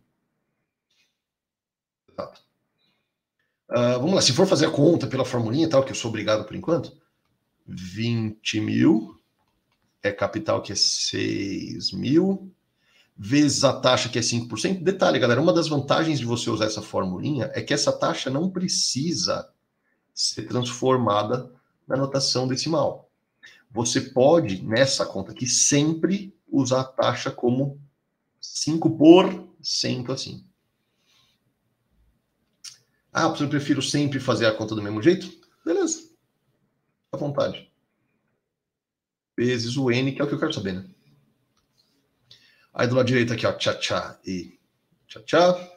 S1: Exato. Vamos lá, se for fazer a conta pela formulinha tal, que eu sou obrigado por enquanto, 20 mil é capital que é 6 mil, vezes a taxa que é 5%. Detalhe, galera, uma das vantagens de você usar essa formulinha é que essa taxa não precisa ser transformada na notação decimal. Você pode, nessa conta aqui, sempre usar a taxa como 5% assim. Eu prefiro sempre fazer a conta do mesmo jeito? Beleza. À vontade. Vezes o N, que é o que eu quero saber, né? Aí do lado direito aqui, ó, tchá-tchá e tchá-tchá.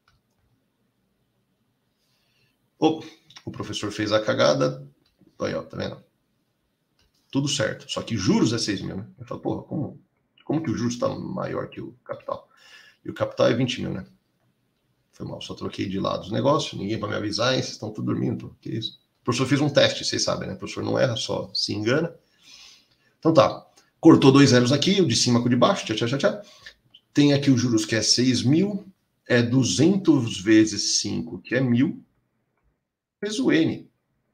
S1: O professor fez a cagada. Aí, ó, tá vendo? Tudo certo. Só que juros é 6 mil, né? Eu falo, porra, como que o juros está maior que o capital? E o capital é 20 mil, né? Foi mal, só troquei de lado os negócios, ninguém para me avisar, hein? Vocês estão tudo dormindo, pô. Que isso? O professor fez um teste, vocês sabem, né? O professor não erra, só se engana. Então tá. Cortou 2 zeros aqui, o de cima com o de baixo, tchá, tchá, tchá, tchá. Tem aqui os juros que é 6 mil, é 200 vezes 5, que é 1.000, vezes o N.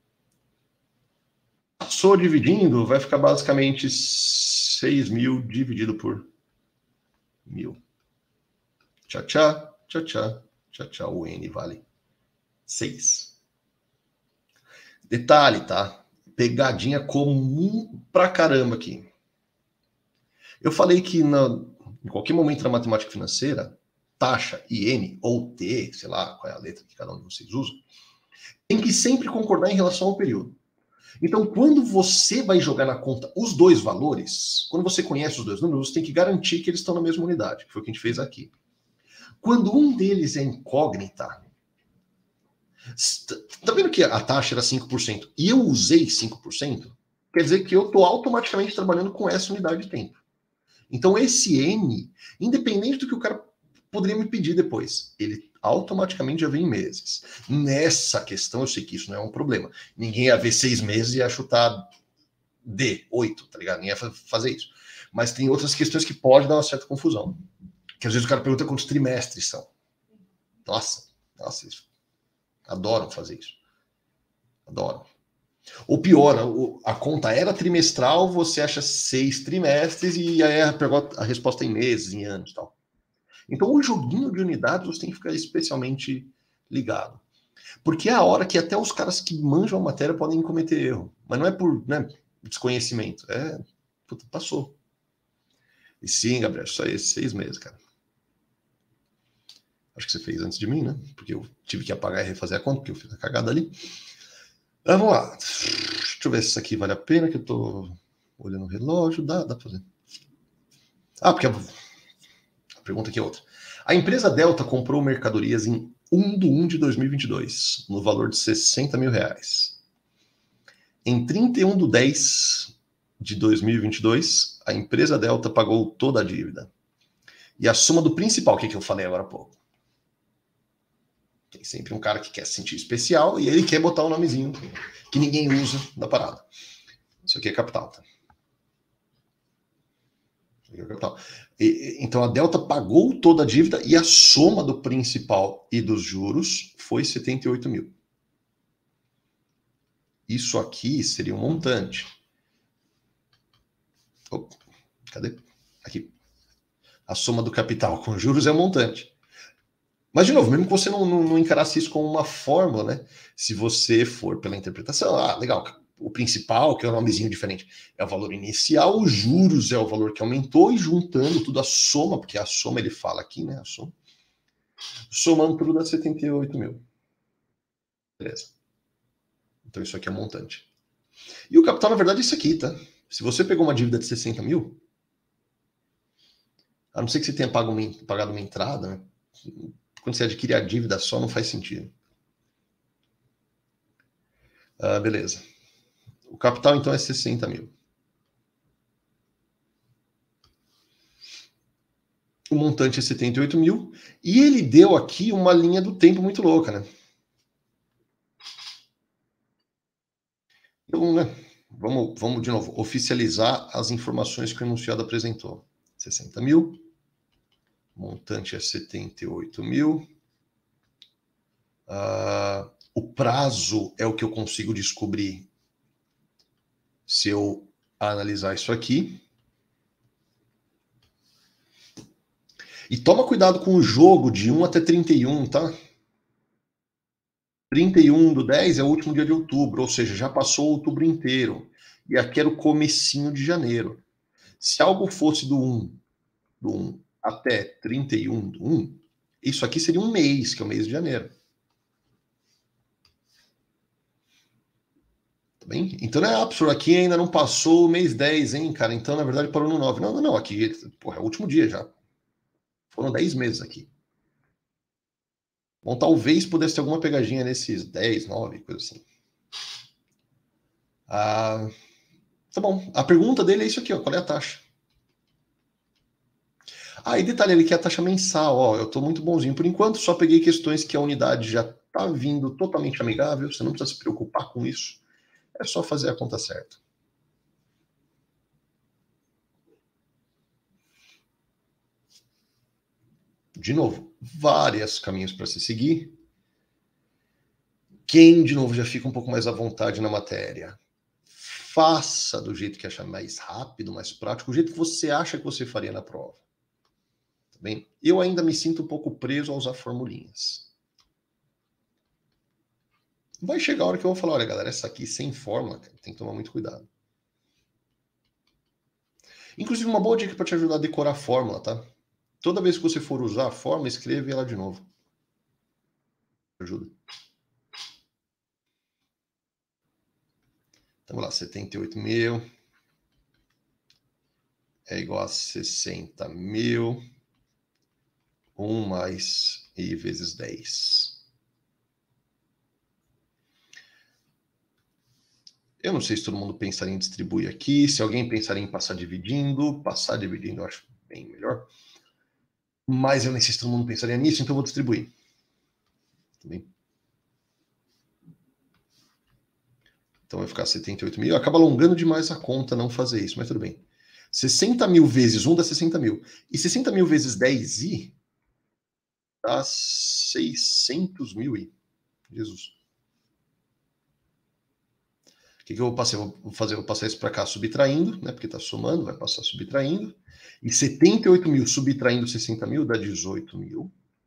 S1: Passou dividindo, vai ficar basicamente 6 mil dividido por 1.000. Tchá, tchá, tchá, tchá, tchá, tchá, o N vale 6. Detalhe, tá? Pegadinha comum pra caramba aqui. Eu falei que em qualquer momento na matemática financeira, taxa e N, ou T, sei lá qual é a letra que cada um de vocês usa, tem que sempre concordar em relação ao período. Então, quando você vai jogar na conta os dois valores, quando você conhece os dois números, você tem que garantir que eles estão na mesma unidade, que foi o que a gente fez aqui. Quando um deles é incógnita, tá vendo que a taxa era 5% e eu usei 5%? Quer dizer que eu estou automaticamente trabalhando com essa unidade de tempo. Então, esse N, independente do que o cara poderia me pedir depois, ele automaticamente já vem em meses. Nessa questão, eu sei que isso não é um problema. Ninguém ia ver 6 meses e ia chutar D, 8, tá ligado? Ninguém ia fazer isso. Mas tem outras questões que pode dar uma certa confusão. Que às vezes o cara pergunta quantos trimestres são. Nossa, isso. Adoram fazer isso. Adoram. Ou pior, a conta era trimestral, você acha 6 trimestres e aí a resposta em meses, em anos e tal. Então, o joguinho de unidades você tem que ficar especialmente ligado. Porque é a hora que até os caras que manjam a matéria podem cometer erro. Mas não é por desconhecimento. Puta, passou. E sim, Gabriel, só esses 6 meses, cara. Acho que você fez antes de mim, né? Porque eu tive que apagar e refazer a conta, porque eu fiz a cagada ali. Vamos lá. Deixa eu ver se isso aqui vale a pena, que eu tô olhando o relógio. Dá pra fazer. Porque a pergunta aqui é outra. A empresa Delta comprou mercadorias em 1/1 de 2022, no valor de 60 mil reais. Em 31/10 de 2022, a empresa Delta pagou toda a dívida. E a soma do principal, o que eu falei agora há pouco? Tem sempre um cara que quer se sentir especial e ele quer botar o nomezinho que ninguém usa da parada. Isso aqui é capital, tá? Isso aqui é capital. Então a Delta pagou toda a dívida e a soma do principal e dos juros foi 78 mil. Isso aqui seria um montante. Opa, cadê? Aqui. A soma do capital com juros é um montante. Mas, de novo, mesmo que você não encarasse isso como uma fórmula, né? Se você for pela interpretação, legal, o principal, que é um nomezinho diferente, é o valor inicial, os juros é o valor que aumentou, e juntando tudo, a soma, porque a soma ele fala aqui, né? A soma. Somando tudo dá 78 mil. Beleza. Então isso aqui é um montante. E o capital, na verdade, é isso aqui, tá? Se você pegou uma dívida de 60 mil, a não ser que você tenha pagado uma entrada, né? Quando você adquire a dívida só, não faz sentido. Beleza. O capital, então, é 60 mil. O montante é 78 mil. E ele deu aqui uma linha do tempo muito louca, né? Então, né? Vamos de novo, oficializar as informações que o enunciado apresentou. 60 mil. Montante é 78 mil. O prazo é o que eu consigo descobrir se eu analisar isso aqui. E toma cuidado com o jogo de 1 até 31, tá? 31/10 é o último dia de outubro, ou seja, já passou outubro inteiro. E aqui era o comecinho de janeiro. Se algo fosse do 1 até 31/1, isso aqui seria um mês, que é o mês de janeiro. Tá bem? Então não é absurdo, aqui ainda não passou o mês 10, hein, cara? Então, na verdade, parou no 9. Não, aqui, porra, é o último dia já. Foram 10 meses aqui. Bom, talvez pudesse ter alguma pegadinha nesses 10, 9, coisa assim. Tá bom. A pergunta dele é isso aqui, ó. Qual é a taxa? E detalhe, ele quer a taxa mensal. Ó, eu tô muito bonzinho. Por enquanto, só peguei questões que a unidade já tá vindo totalmente amigável. Você não precisa se preocupar com isso. É só fazer a conta certa. De novo, vários caminhos para se seguir. Quem, de novo, já fica um pouco mais à vontade na matéria, faça do jeito que achar mais rápido, mais prático, o jeito que você acha que você faria na prova. Tá bem? Eu ainda me sinto um pouco preso a usar formulinhas. Vai chegar a hora que eu vou falar, olha, galera, essa aqui sem fórmula, tem que tomar muito cuidado. Inclusive, uma boa dica para te ajudar a decorar a fórmula, tá? Toda vez que você for usar a fórmula, escreve ela de novo. Ajuda. Então, vamos lá, 78 mil é igual a 60 mil, 1 mais I vezes 10. Eu não sei se todo mundo pensaria em distribuir aqui, se alguém pensaria em passar dividindo eu acho bem melhor. Mas eu nem sei se todo mundo pensaria nisso, então eu vou distribuir. Tá bem? Então vai ficar 78 mil. Acaba alongando demais a conta não fazer isso, mas tudo bem. 60 mil vezes 1 dá 60 mil. E 60 mil vezes 10i dá 600 mil i. Jesus. O que eu vou passar? Vou passar isso para cá subtraindo, né? Porque está somando, vai passar subtraindo. E 78 mil subtraindo 60 mil dá 18 mil.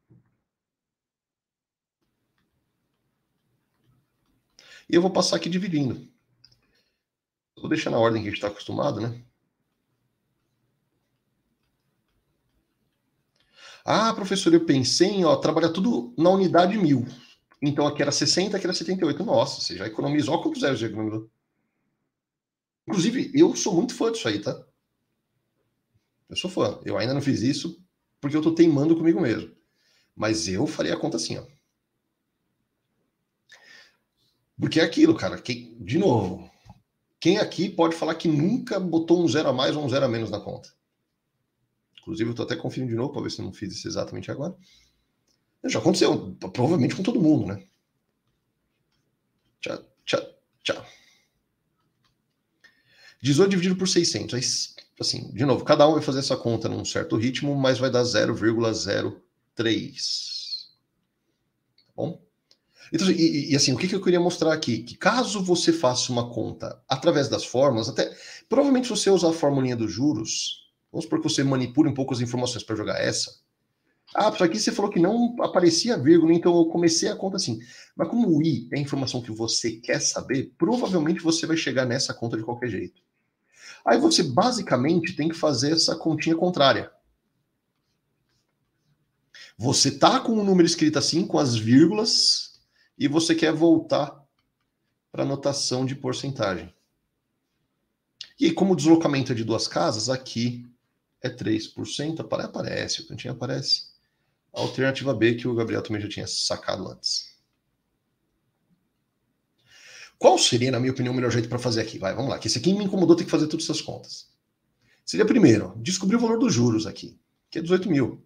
S1: E eu vou passar aqui dividindo. Vou deixar na ordem que a gente está acostumado, né? Professor, eu pensei em trabalhar tudo na unidade 1000. Então aqui era 60, aqui era 78. Nossa, você já economizou. Olha quantos zeros você economizou. Inclusive, eu sou muito fã disso aí, tá? Eu sou fã. Eu ainda não fiz isso porque eu tô teimando comigo mesmo. Mas eu faria a conta assim, ó. Porque é aquilo, cara. De novo, Quem aqui pode falar que nunca botou um 0 a mais ou um 0 a menos na conta? Inclusive, eu estou até conferindo de novo para ver se eu não fiz isso exatamente agora. Já aconteceu, provavelmente com todo mundo, né? Tchau. 18 dividido por 600. Aí, assim, de novo, cada um vai fazer essa conta num certo ritmo, mas vai dar 0,03. Tá bom? Então, assim, o que eu queria mostrar aqui? Que caso você faça uma conta através das fórmulas, até provavelmente se você usar a formulinha dos juros, vamos supor que você manipule um pouco as informações para jogar essa. Isso aqui você falou que não aparecia vírgula, então eu comecei a conta assim. Mas como o I é a informação que você quer saber, provavelmente você vai chegar nessa conta de qualquer jeito. Aí você basicamente tem que fazer essa continha contrária. Você tá com o número escrito assim, com as vírgulas, e você quer voltar para a notação de porcentagem. E como o deslocamento é de duas casas, aqui é 3%, aparece, o cantinho aparece. A alternativa B, que o Gabriel também já tinha sacado antes. Qual seria, na minha opinião, o melhor jeito para fazer aqui? Vamos lá, que esse aqui me incomodou ter que fazer todas essas contas. Seria, primeiro, descobrir o valor dos juros aqui, que é 18 mil.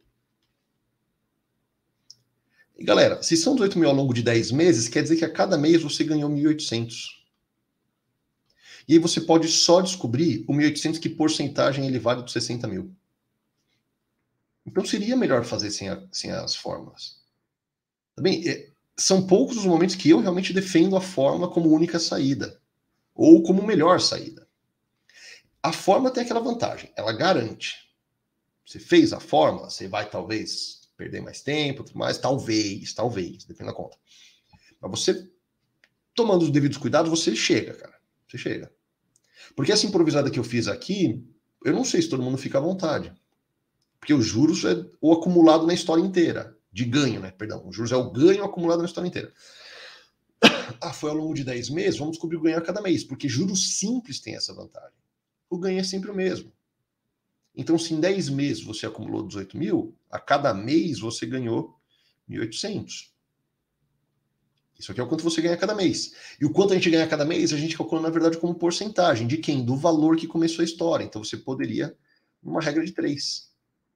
S1: E, galera, se são 18 mil ao longo de 10 meses, quer dizer que a cada mês você ganhou 1.800. E aí você pode só descobrir o 1.800 que porcentagem ele vale dos 60 mil. Então seria melhor fazer sem as fórmulas. Também, são poucos os momentos que eu realmente defendo a fórmula como única saída, ou como melhor saída. A fórmula tem aquela vantagem, ela garante. Você fez a fórmula, você vai talvez perder mais tempo, mas talvez, depende da conta. Mas você, tomando os devidos cuidados, você chega, cara. Você chega. Porque essa improvisada que eu fiz aqui, eu não sei se todo mundo fica à vontade. Porque os juros é o acumulado na história inteira. De ganho, né? Perdão. Os juros é o ganho acumulado na história inteira. Foi ao longo de 10 meses, vamos descobrir o ganho a cada mês. Porque juros simples tem essa vantagem. O ganho é sempre o mesmo. Então, se em 10 meses você acumulou 18 mil, a cada mês você ganhou 1.800. Isso aqui é o quanto você ganha a cada mês. E o quanto a gente ganha a cada mês, a gente calcula, na verdade, como porcentagem. De quem? Do valor que começou a história. Então, você poderia, numa regra de 3.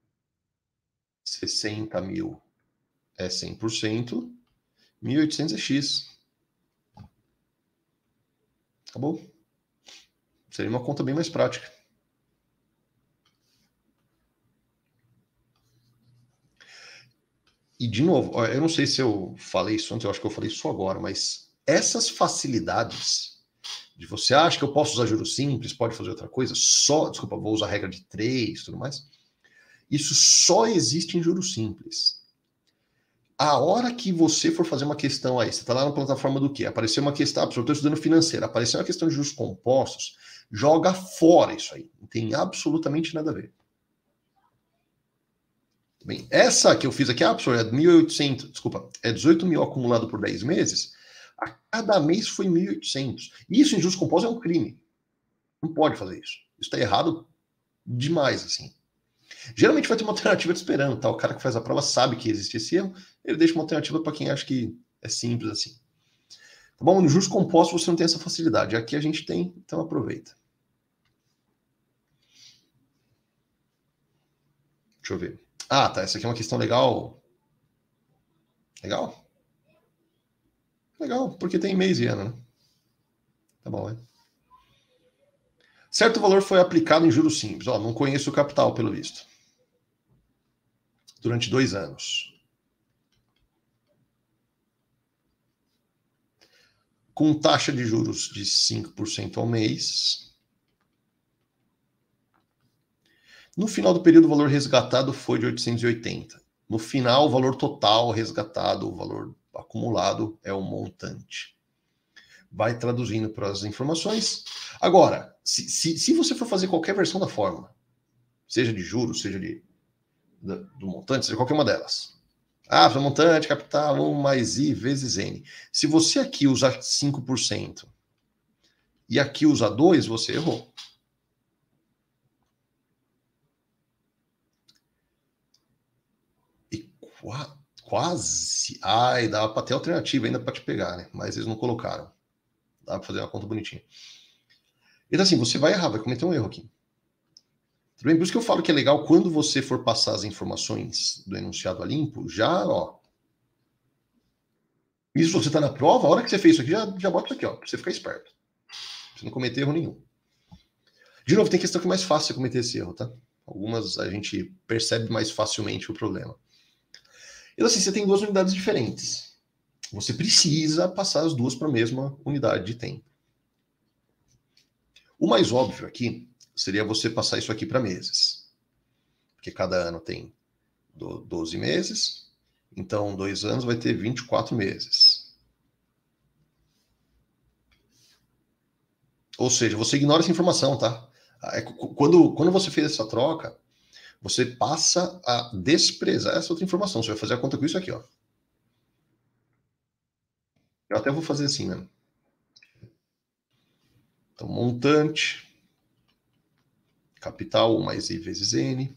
S1: 60 mil é 100%, 1.800 é X. Acabou. Seria uma conta bem mais prática. E, de novo, eu não sei se eu falei isso antes, eu acho que eu falei isso agora, mas essas facilidades de você acha que eu posso usar juros simples, pode fazer outra coisa, desculpa, vou usar a regra de 3 e tudo mais, isso só existe em juros simples. A hora que você for fazer uma questão aí, você está lá na plataforma do quê? Apareceu uma questão, eu estou estudando financeira, apareceu uma questão de juros compostos, joga fora isso aí, não tem absolutamente nada a ver. Bem, essa que eu fiz aqui, é 1.800, desculpa, é 18 mil acumulado por 10 meses, a cada mês foi 1.800. Isso em juros compostos é um crime. Não pode fazer isso. Isso está errado demais, assim. Geralmente vai ter uma alternativa te esperando, tá? O cara que faz a prova sabe que existe esse erro, ele deixa uma alternativa para quem acha que é simples assim. Tá bom? No juros compostos você não tem essa facilidade. Aqui a gente tem, então aproveita. Deixa eu ver. Tá. Essa aqui é uma questão legal. Legal? Legal, porque tem mês e ano, né? Tá bom, né? Certo valor foi aplicado em juros simples. Não conheço o capital, pelo visto. Durante 2 anos. Com taxa de juros de 5% ao mês. No final do período, o valor resgatado foi de 880. No final, o valor total resgatado, o valor acumulado, é o montante. Vai traduzindo para as informações. Agora, se você for fazer qualquer versão da fórmula, seja de juros, seja do montante, seja qualquer uma delas. Para montante, capital, 1 mais I vezes N. Se você aqui usar 5% e aqui usar 2, você errou. E quase. E dava para ter alternativa ainda para te pegar, né? Mas eles não colocaram. Dá para fazer uma conta bonitinha. Então, assim, você vai errar, vai cometer um erro aqui. Tudo bem? Por isso que eu falo que é legal quando você for passar as informações do enunciado a limpo, já, ó. Isso, você está na prova, a hora que você fez isso aqui, já bota isso aqui, ó, para você ficar esperto. Pra você não cometer erro nenhum. De novo, tem questão que é mais fácil você cometer esse erro, tá? Algumas a gente percebe mais facilmente o problema. Então, assim, você tem duas unidades diferentes. Você precisa passar as duas para a mesma unidade de tempo. O mais óbvio aqui seria você passar isso aqui para meses. Porque cada ano tem 12 meses, então 2 anos vai ter 24 meses. Ou seja, você ignora essa informação, tá? Quando você fez essa troca, você passa a desprezar essa outra informação. Você vai fazer a conta com isso aqui, ó. Eu até vou fazer assim, né? Então, montante, capital, 1 mais I vezes N.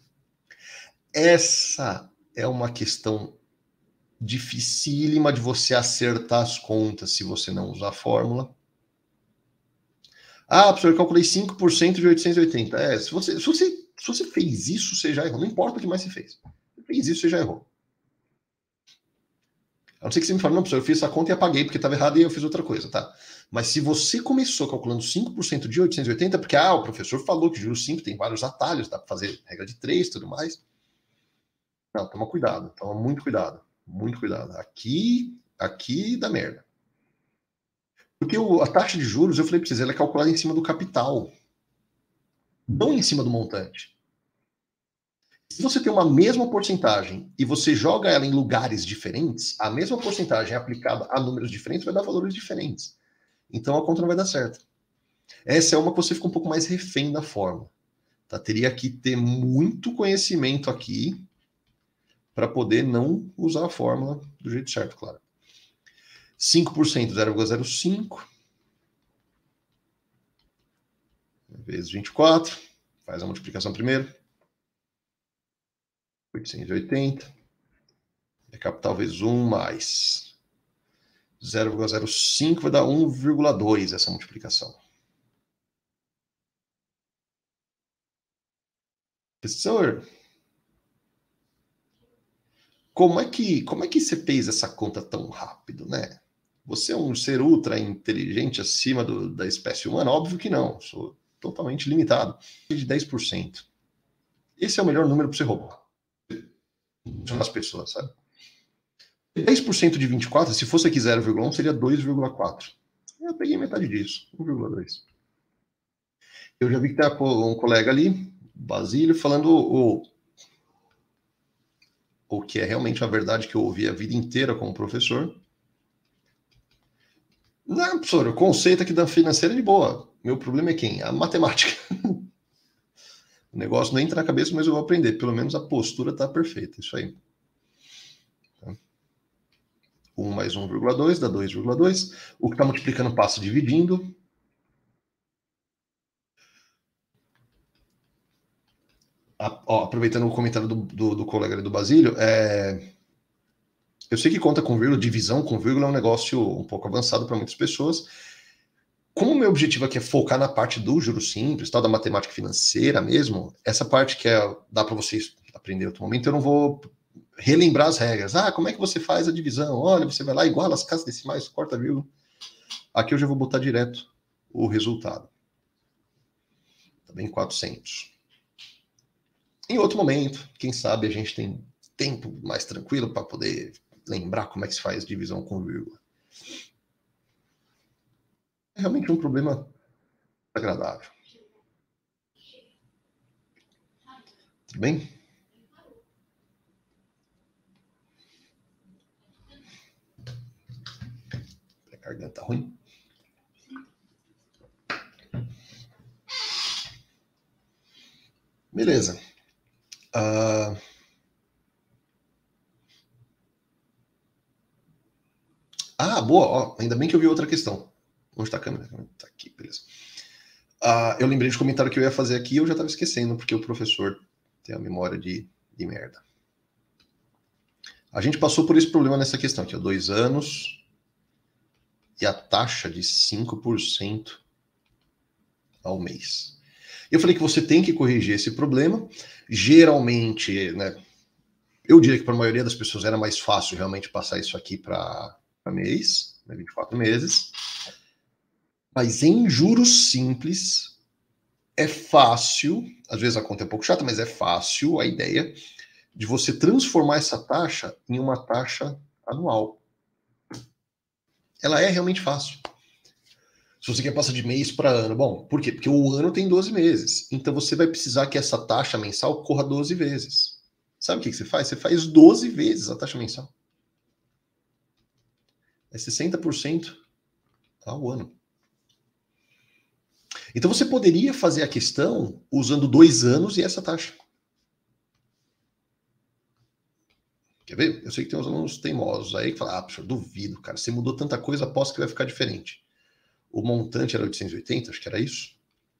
S1: Essa é uma questão dificílima de você acertar as contas se você não usar a fórmula. Ah, professor, eu calculei 5% de 880. Se você fez isso, você já errou. Não importa o que mais você fez. Você fez isso, você já errou. A não ser que você me fale, não, professor, eu fiz essa conta e apaguei porque estava errado e eu fiz outra coisa, tá? Mas se você começou calculando 5% de 880, porque o professor falou que juros simples tem vários atalhos, dá para fazer regra de 3 e tudo mais. Não, toma cuidado, toma muito cuidado. Muito cuidado. Aqui dá merda. Porque a taxa de juros, eu falei para vocês, ela é calculada em cima do capital, não em cima do montante. Se você tem uma mesma porcentagem e você joga ela em lugares diferentes, a mesma porcentagem aplicada a números diferentes vai dar valores diferentes. Então a conta não vai dar certo. Essa é uma que você fica um pouco mais refém da fórmula. Tá? Teria que ter muito conhecimento aqui para poder não usar a fórmula do jeito certo, claro. 5%, 0,05 vezes 24. Faz a multiplicação primeiro. 880. É capital vezes 1 mais 0,05 vai dar 1,2 essa multiplicação. Professor, como é que você fez essa conta tão rápido, né? Você é um ser ultra inteligente acima da espécie humana? Óbvio que não. Sou totalmente limitado. De 10%. Esse é o melhor número para você roubar. As pessoas, sabe? 10% de 24, se fosse aqui 0,1, seria 2,4. Eu peguei metade disso, 1,2. Eu já vi que tem um colega ali, Basílio, falando o que é realmente a verdade que eu ouvi a vida inteira como professor. Não, professor, o conceito aqui da financeira é de boa. Meu problema é quem? A matemática. O negócio não entra na cabeça, mas eu vou aprender. Pelo menos a postura está perfeita. Isso aí. 1 mais 1,2 dá 2,2. O que está multiplicando passa dividindo. Aproveitando o comentário do colega ali do Basílio, eu sei que conta com vírgula, divisão com vírgula é um negócio um pouco avançado para muitas pessoas. Como o meu objetivo aqui é focar na parte do juro simples, tal, da matemática financeira mesmo, essa parte que dá para vocês aprender em outro momento, eu não vou relembrar as regras. Como é que você faz a divisão? Olha, você vai lá, iguala as casas decimais, corta vírgula. Aqui eu já vou botar direto o resultado. Tá bem, 400. Em outro momento, quem sabe a gente tem tempo mais tranquilo para poder lembrar como é que se faz divisão com vírgula. É realmente um problema agradável. Tudo bem? A garganta ruim. Beleza. Boa. Ó, ainda bem que eu vi outra questão. Onde está a câmera? Está aqui, beleza. Eu lembrei de comentário que eu ia fazer aqui e eu já estava esquecendo, porque o professor tem a memória de merda. A gente passou por esse problema nessa questão aqui, 2 anos e a taxa de 5% ao mês. Eu falei que você tem que corrigir esse problema. Geralmente, né, eu diria que para a maioria das pessoas era mais fácil realmente passar isso aqui para mês, né, 24 meses. Mas em juros simples, é fácil, às vezes a conta é um pouco chata, mas é fácil a ideia de você transformar essa taxa em uma taxa anual. Ela é realmente fácil. Se você quer passar de mês para ano, bom, por quê? Porque o ano tem 12 meses. Então você vai precisar que essa taxa mensal corra 12 vezes. Sabe o que você faz? Você faz 12 vezes a taxa mensal. É 60% ao ano. Então você poderia fazer a questão usando 2 anos e essa taxa. Quer ver? Eu sei que tem uns alunos teimosos aí que falam, professor, duvido, cara. Você mudou tanta coisa, aposto que vai ficar diferente. O montante era 880, acho que era isso.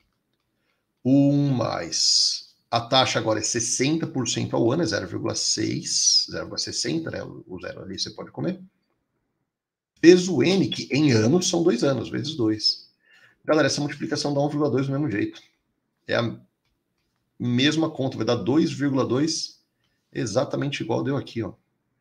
S1: Mais. A taxa agora é 60% ao ano, é 0,6, 0,60, né? O zero ali você pode comer. Vezes o N, que em anos são 2 anos, vezes 2. Galera, essa multiplicação dá 1,2 do mesmo jeito. É a mesma conta, vai dar 2,2 exatamente igual deu aqui, ó.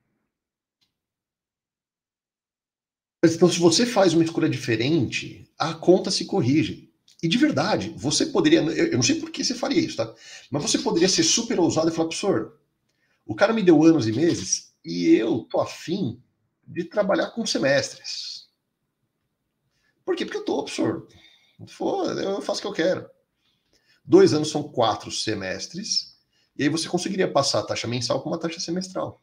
S1: Então, se você faz uma escolha diferente, a conta se corrige. E de verdade, você poderia. Eu não sei por que você faria isso, tá? Mas você poderia ser super ousado e falar, professor, o cara me deu anos e meses e eu tô afim de trabalhar com semestres. Por quê? Porque eu tô, professor. Eu faço o que eu quero. 2 anos são 4 semestres, e aí você conseguiria passar a taxa mensal com uma taxa semestral.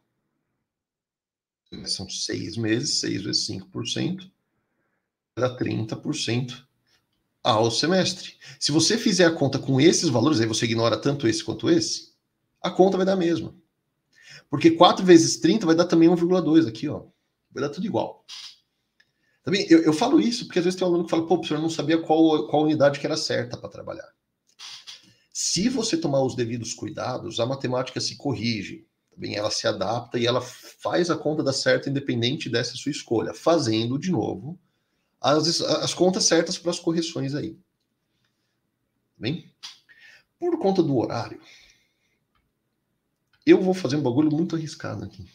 S1: São 6 meses, 6 vezes 5%, dá 30% ao semestre. Se você fizer a conta com esses valores, aí você ignora tanto esse quanto esse, a conta vai dar a mesma. Porque 4 vezes 30 vai dar também 1,2 aqui, ó. Vai dar tudo igual. Também, eu falo isso porque às vezes tem um aluno que fala, pô, professor, eu não sabia qual unidade que era certa para trabalhar. Se você tomar os devidos cuidados, a matemática se corrige. Também ela se adapta e ela faz a conta dar certo independente dessa sua escolha, fazendo, de novo, as contas certas para as correções aí. Bem? Por conta do horário, eu vou fazer um bagulho muito arriscado aqui.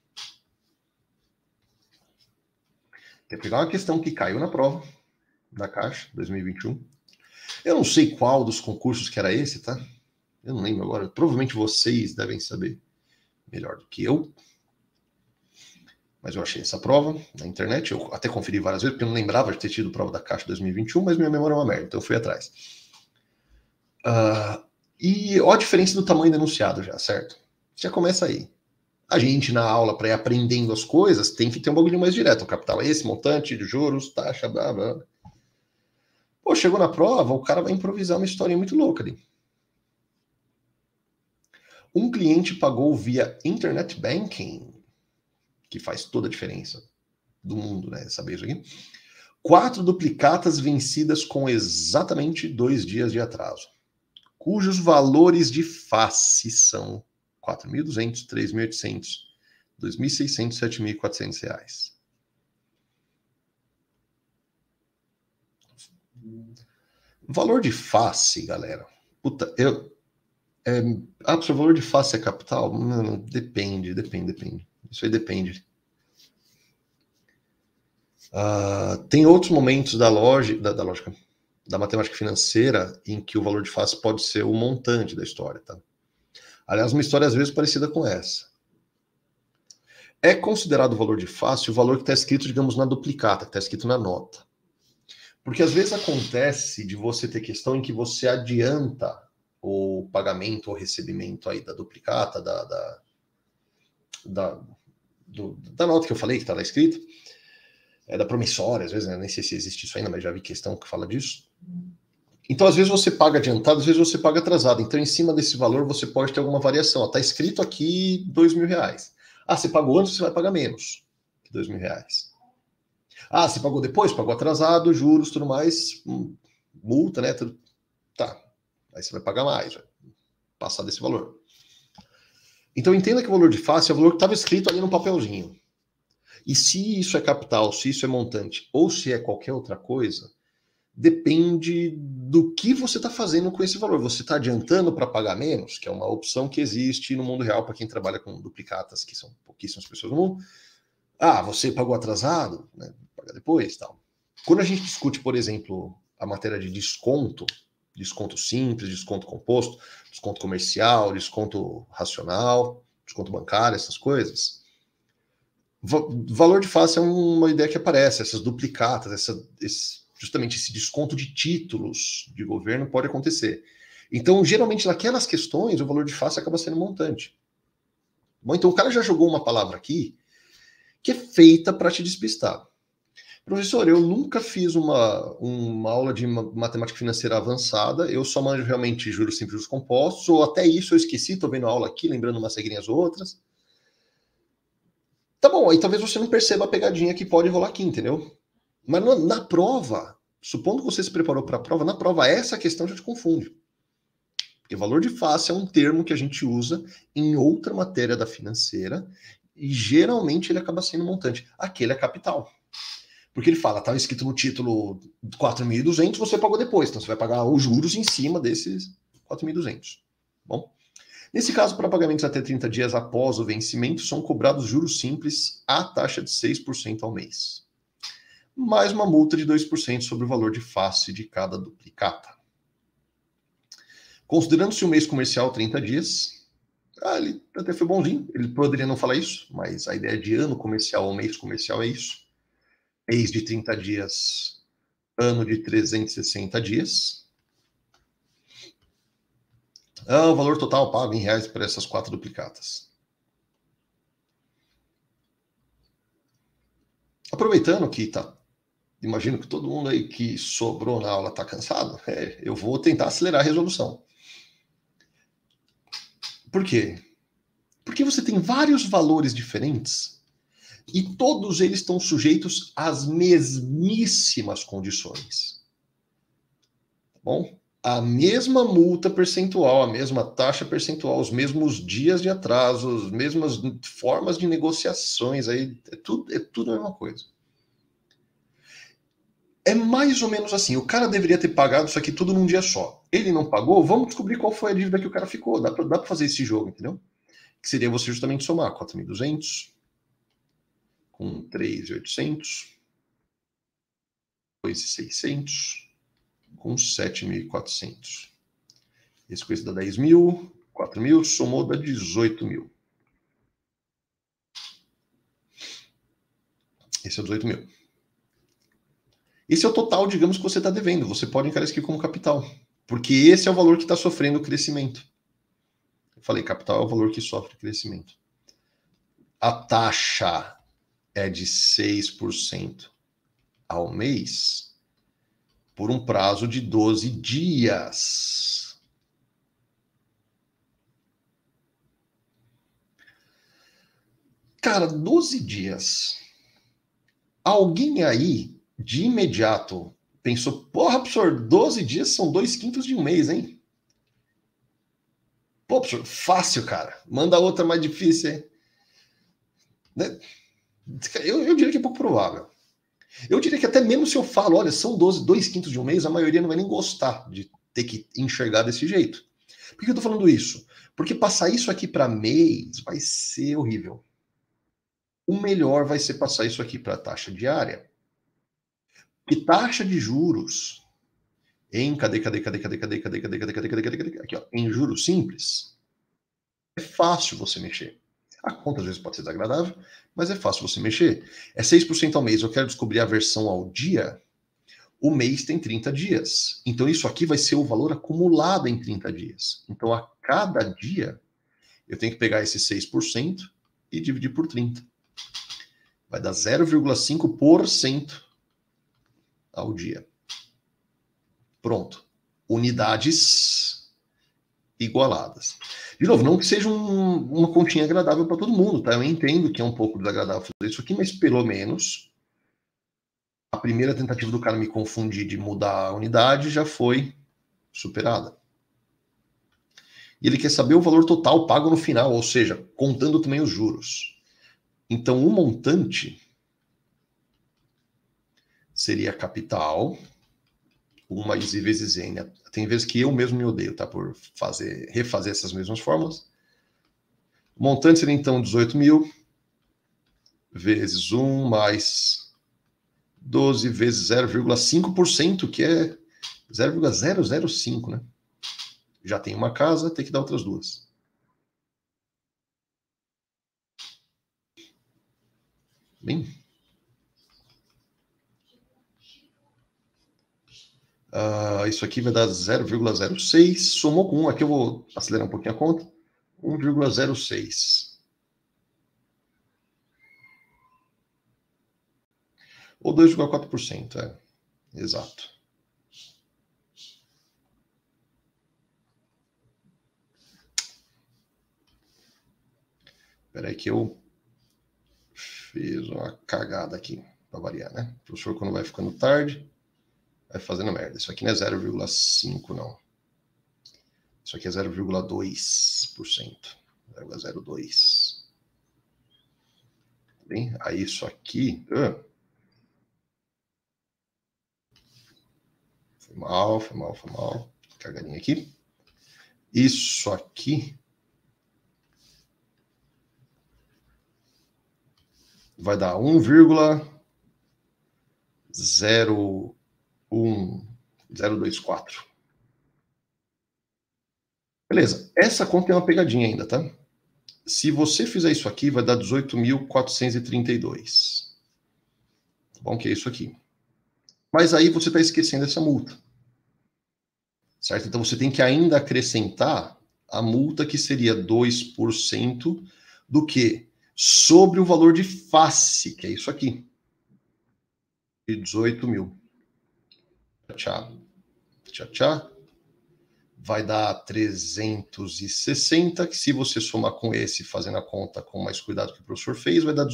S1: Quer pegar uma questão que caiu na prova da Caixa 2021. Eu não sei qual dos concursos que era esse, tá? Eu não lembro agora. Provavelmente vocês devem saber melhor do que eu. Mas eu achei essa prova na internet. Eu até conferi várias vezes, porque eu não lembrava de ter tido prova da Caixa 2021, mas minha memória é uma merda, então eu fui atrás. E olha a diferença do tamanho do enunciado já, certo? Já começa aí. A gente, na aula, para ir aprendendo as coisas, tem que ter um bagulho mais direto. O capital é esse, montante de juros, taxa, blá, blá. Pô, chegou na prova, o cara vai improvisar uma historinha muito louca ali. Um cliente pagou via internet banking, que faz toda a diferença do mundo, né? Saber isso aqui. 4 duplicatas vencidas com exatamente 2 dias de atraso, cujos valores de face são 4.200, 3.800, 2.600, 7.400 reais. Valor de face, galera. Puta, professor, valor de face é capital? Não, depende. Isso aí depende. Tem outros momentos da lógica, da matemática financeira, em que o valor de face pode ser o montante da história, tá? Aliás, uma história às vezes parecida com essa. É considerado o valor de face o valor que está escrito, digamos, na duplicata, que está escrito na nota. Porque às vezes acontece de você ter questão em que você adianta o pagamento ou recebimento aí da duplicata, da nota que eu falei, que está lá escrito, da promissória, às vezes, né? Nem sei se existe isso ainda, mas já vi questão que fala disso. Então, às vezes você paga adiantado, às vezes você paga atrasado. Então, em cima desse valor, você pode ter alguma variação. Está escrito aqui R$2.000. Você pagou antes, você vai pagar menos que R$2.000. Você pagou depois? Pagou atrasado, juros, tudo mais, multa, né? Tudo. Tá. Aí você vai pagar mais, vai passar desse valor. Então, entenda que o valor de face é o valor que estava escrito ali no papelzinho. E se isso é capital, se isso é montante, ou se é qualquer outra coisa, depende do que você está fazendo com esse valor. Você está adiantando para pagar menos, que é uma opção que existe no mundo real para quem trabalha com duplicatas, que são pouquíssimas pessoas no mundo. Ah, você pagou atrasado, né? Paga depois, tal. Quando a gente discute, por exemplo, a matéria de desconto, desconto simples, desconto composto, desconto comercial, desconto racional, desconto bancário, essas coisas, valor de face é uma ideia que aparece, essas duplicatas, justamente esse desconto de títulos de governo pode acontecer. Então, geralmente, naquelas questões, o valor de face acaba sendo montante. Bom, então o cara já jogou uma palavra aqui que é feita para te despistar. Professor, eu nunca fiz uma aula de matemática financeira avançada, eu só manjo realmente juros simples, juros compostos, ou até isso eu esqueci, estou vendo a aula aqui, lembrando umas regrinhas ou outras. Tá bom, aí talvez você não perceba a pegadinha que pode rolar aqui, entendeu? Mas na prova, supondo que você se preparou para a prova, na prova essa questão já te confunde. Porque valor de face é um termo que a gente usa em outra matéria da financeira e geralmente ele acaba sendo montante. Aquele é capital. Porque ele fala, tá escrito no título 4.200, você pagou depois, então você vai pagar os juros em cima desses 4.200. Bom, nesse caso, para pagamentos até 30 dias após o vencimento, são cobrados juros simples à taxa de 6% ao mês, mais uma multa de 2% sobre o valor de face de cada duplicata. Considerando-se um mês comercial 30 dias, ele até foi bonzinho, ele poderia não falar isso, mas a ideia de ano comercial ou mês comercial é isso. Mês de 30 dias, ano de 360 dias. O valor total pago em reais para essas 4 duplicatas. Aproveitando que imagino que todo mundo aí que sobrou na aula está cansado, eu vou tentar acelerar a resolução. Por quê? Porque você tem vários valores diferentes e todos eles estão sujeitos às mesmíssimas condições. Tá bom? A mesma multa percentual, a mesma taxa percentual, os mesmos dias de atraso, as mesmas formas de negociações, aí é tudo a mesma coisa. É mais ou menos assim, o cara deveria ter pagado isso aqui tudo num dia só. Ele não pagou, vamos descobrir qual foi a dívida que o cara ficou. Dá pra fazer esse jogo, entendeu? Que seria você justamente somar 4.200 com 3.800, 2.600 com 7.400. Esse coisa dá 10 mil, 4 mil, somou dá 18 mil. Esse é 18 mil. Esse é o total, digamos, que você está devendo. Você pode encarar isso aqui como capital. Porque esse é o valor que está sofrendo o crescimento. Eu falei, capital é o valor que sofre crescimento. A taxa é de 6% ao mês por um prazo de 12 dias. Cara, 12 dias. Alguém aí, de imediato, pensou, porra, professor, 12 dias são 2/5 de um mês, hein? Pô, professor, fácil, cara. Manda outra mais difícil, hein? Eu diria que é pouco provável. Eu diria que até mesmo se eu falo, olha, são 2/5 de um mês, a maioria não vai nem gostar de ter que enxergar desse jeito. Por que eu tô falando isso? Porque passar isso aqui para mês vai ser horrível. O melhor vai ser passar isso aqui para taxa diária. Que taxa de juros em aqui, ó, em juros simples, é fácil você mexer. A conta às vezes pode ser desagradável, mas é fácil você mexer. É 6% ao mês. Eu quero descobrir a versão ao dia. O mês tem 30 dias. Então isso aqui vai ser o valor acumulado em 30 dias. Então a cada dia eu tenho que pegar esse 6% e dividir por 30. Vai dar 0,5% ao dia. Pronto. Unidades igualadas. De novo, não que seja uma continha agradável para todo mundo, tá? Eu entendo que é um pouco desagradável fazer isso aqui, mas pelo menos a primeira tentativa do cara me confundir de mudar a unidade já foi superada. E ele quer saber o valor total pago no final, ou seja, contando também os juros. Então, o montante seria capital 1 mais I vezes N. Tem vezes que eu mesmo me odeio, tá? Por refazer essas mesmas fórmulas. O montante seria, então, 18 mil vezes 1 mais 12 vezes 0,5%, que é 0,005, né? Já tem uma casa, tem que dar outras duas. Bem. Isso aqui vai dar 0,06. Somou com 1. Aqui eu vou acelerar um pouquinho a conta. 1,06. Ou 2,4%, exato. Espera aí que eu fiz uma cagada aqui, para variar, né? O professor, quando vai ficando tarde, vai fazendo merda. Isso aqui não é 0,5, não. Isso aqui é 0,2%. 0,02. Bem, aí isso aqui... Foi mal. Cagadinha aqui. Isso aqui vai dar 1,024. Beleza, essa conta tem uma pegadinha ainda, tá? Se você fizer isso aqui, vai dar 18.432. Tá bom? Que é isso aqui. Mas aí você está esquecendo essa multa. Certo? Então você tem que ainda acrescentar a multa, que seria 2% do quê? Sobre o valor de face, que é isso aqui. De 18 mil. Tchau. Vai dar 360, que se você somar com esse, fazendo a conta com mais cuidado que o professor fez, vai dar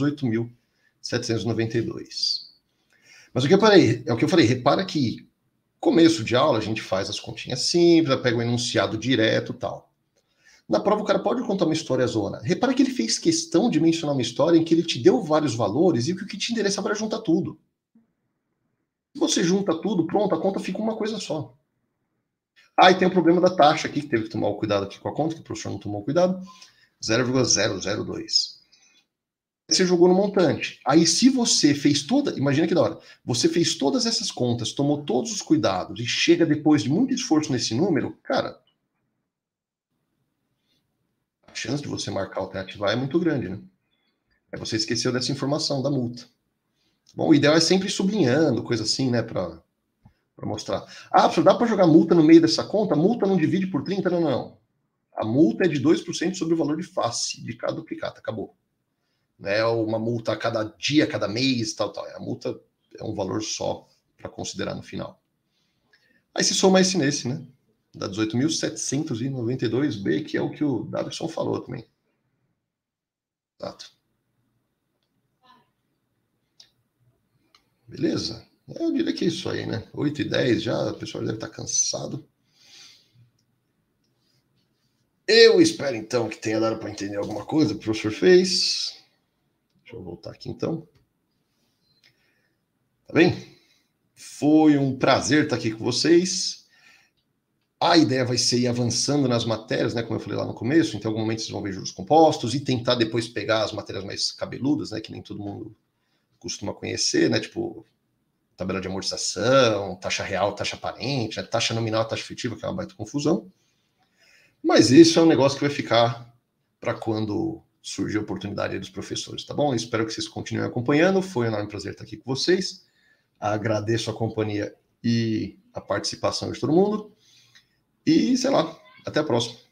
S1: 18.792. Mas o que eu falei, repara que começo de aula a gente faz as continhas simples, pega um enunciado direto e tal. Na prova o cara pode contar uma história zona. Repara que ele fez questão de mencionar uma história em que ele te deu vários valores e que o que te interessava era juntar tudo. Se você junta tudo, pronto, a conta fica uma coisa só. E tem o problema da taxa aqui, que teve que tomar o cuidado aqui com a conta, que o professor não tomou cuidado. 0,002. Você jogou no montante. Aí se você fez imagina que da hora, você fez todas essas contas, tomou todos os cuidados e chega depois de muito esforço nesse número, cara, a chance de você marcar a alternativa A é muito grande, né? Aí você esqueceu dessa informação da multa. Bom, o ideal é sempre ir sublinhando, coisa assim, né, para mostrar. Professor, dá para jogar multa no meio dessa conta? A multa não divide por 30? Não. A multa é de 2% sobre o valor de face de cada duplicata. Acabou. Não é uma multa a cada dia, a cada mês, tal. A multa é um valor só para considerar no final. Aí se soma esse nesse, né? Dá 18.792B, que é o que o Davidson falou também. Exato. Beleza? Eu diria que é isso aí, né? 8h10 já, o pessoal deve estar cansado. Eu espero, então, que tenha dado para entender alguma coisa que o professor fez. Deixa eu voltar aqui, então. Tá bem? Foi um prazer estar aqui com vocês. A ideia vai ser ir avançando nas matérias, né? Como eu falei lá no começo. Então, em algum momento vocês vão ver juros compostos e tentar depois pegar as matérias mais cabeludas, né? Que nem todo mundo costuma conhecer, né? Tipo, tabela de amortização, taxa real, taxa aparente, né? Taxa nominal, taxa efetiva, que é uma baita confusão. Mas isso é um negócio que vai ficar para quando surgir a oportunidade dos professores, tá bom? Eu espero que vocês continuem acompanhando. Foi um enorme prazer estar aqui com vocês. Agradeço a companhia e a participação de todo mundo. E, sei lá, até a próxima.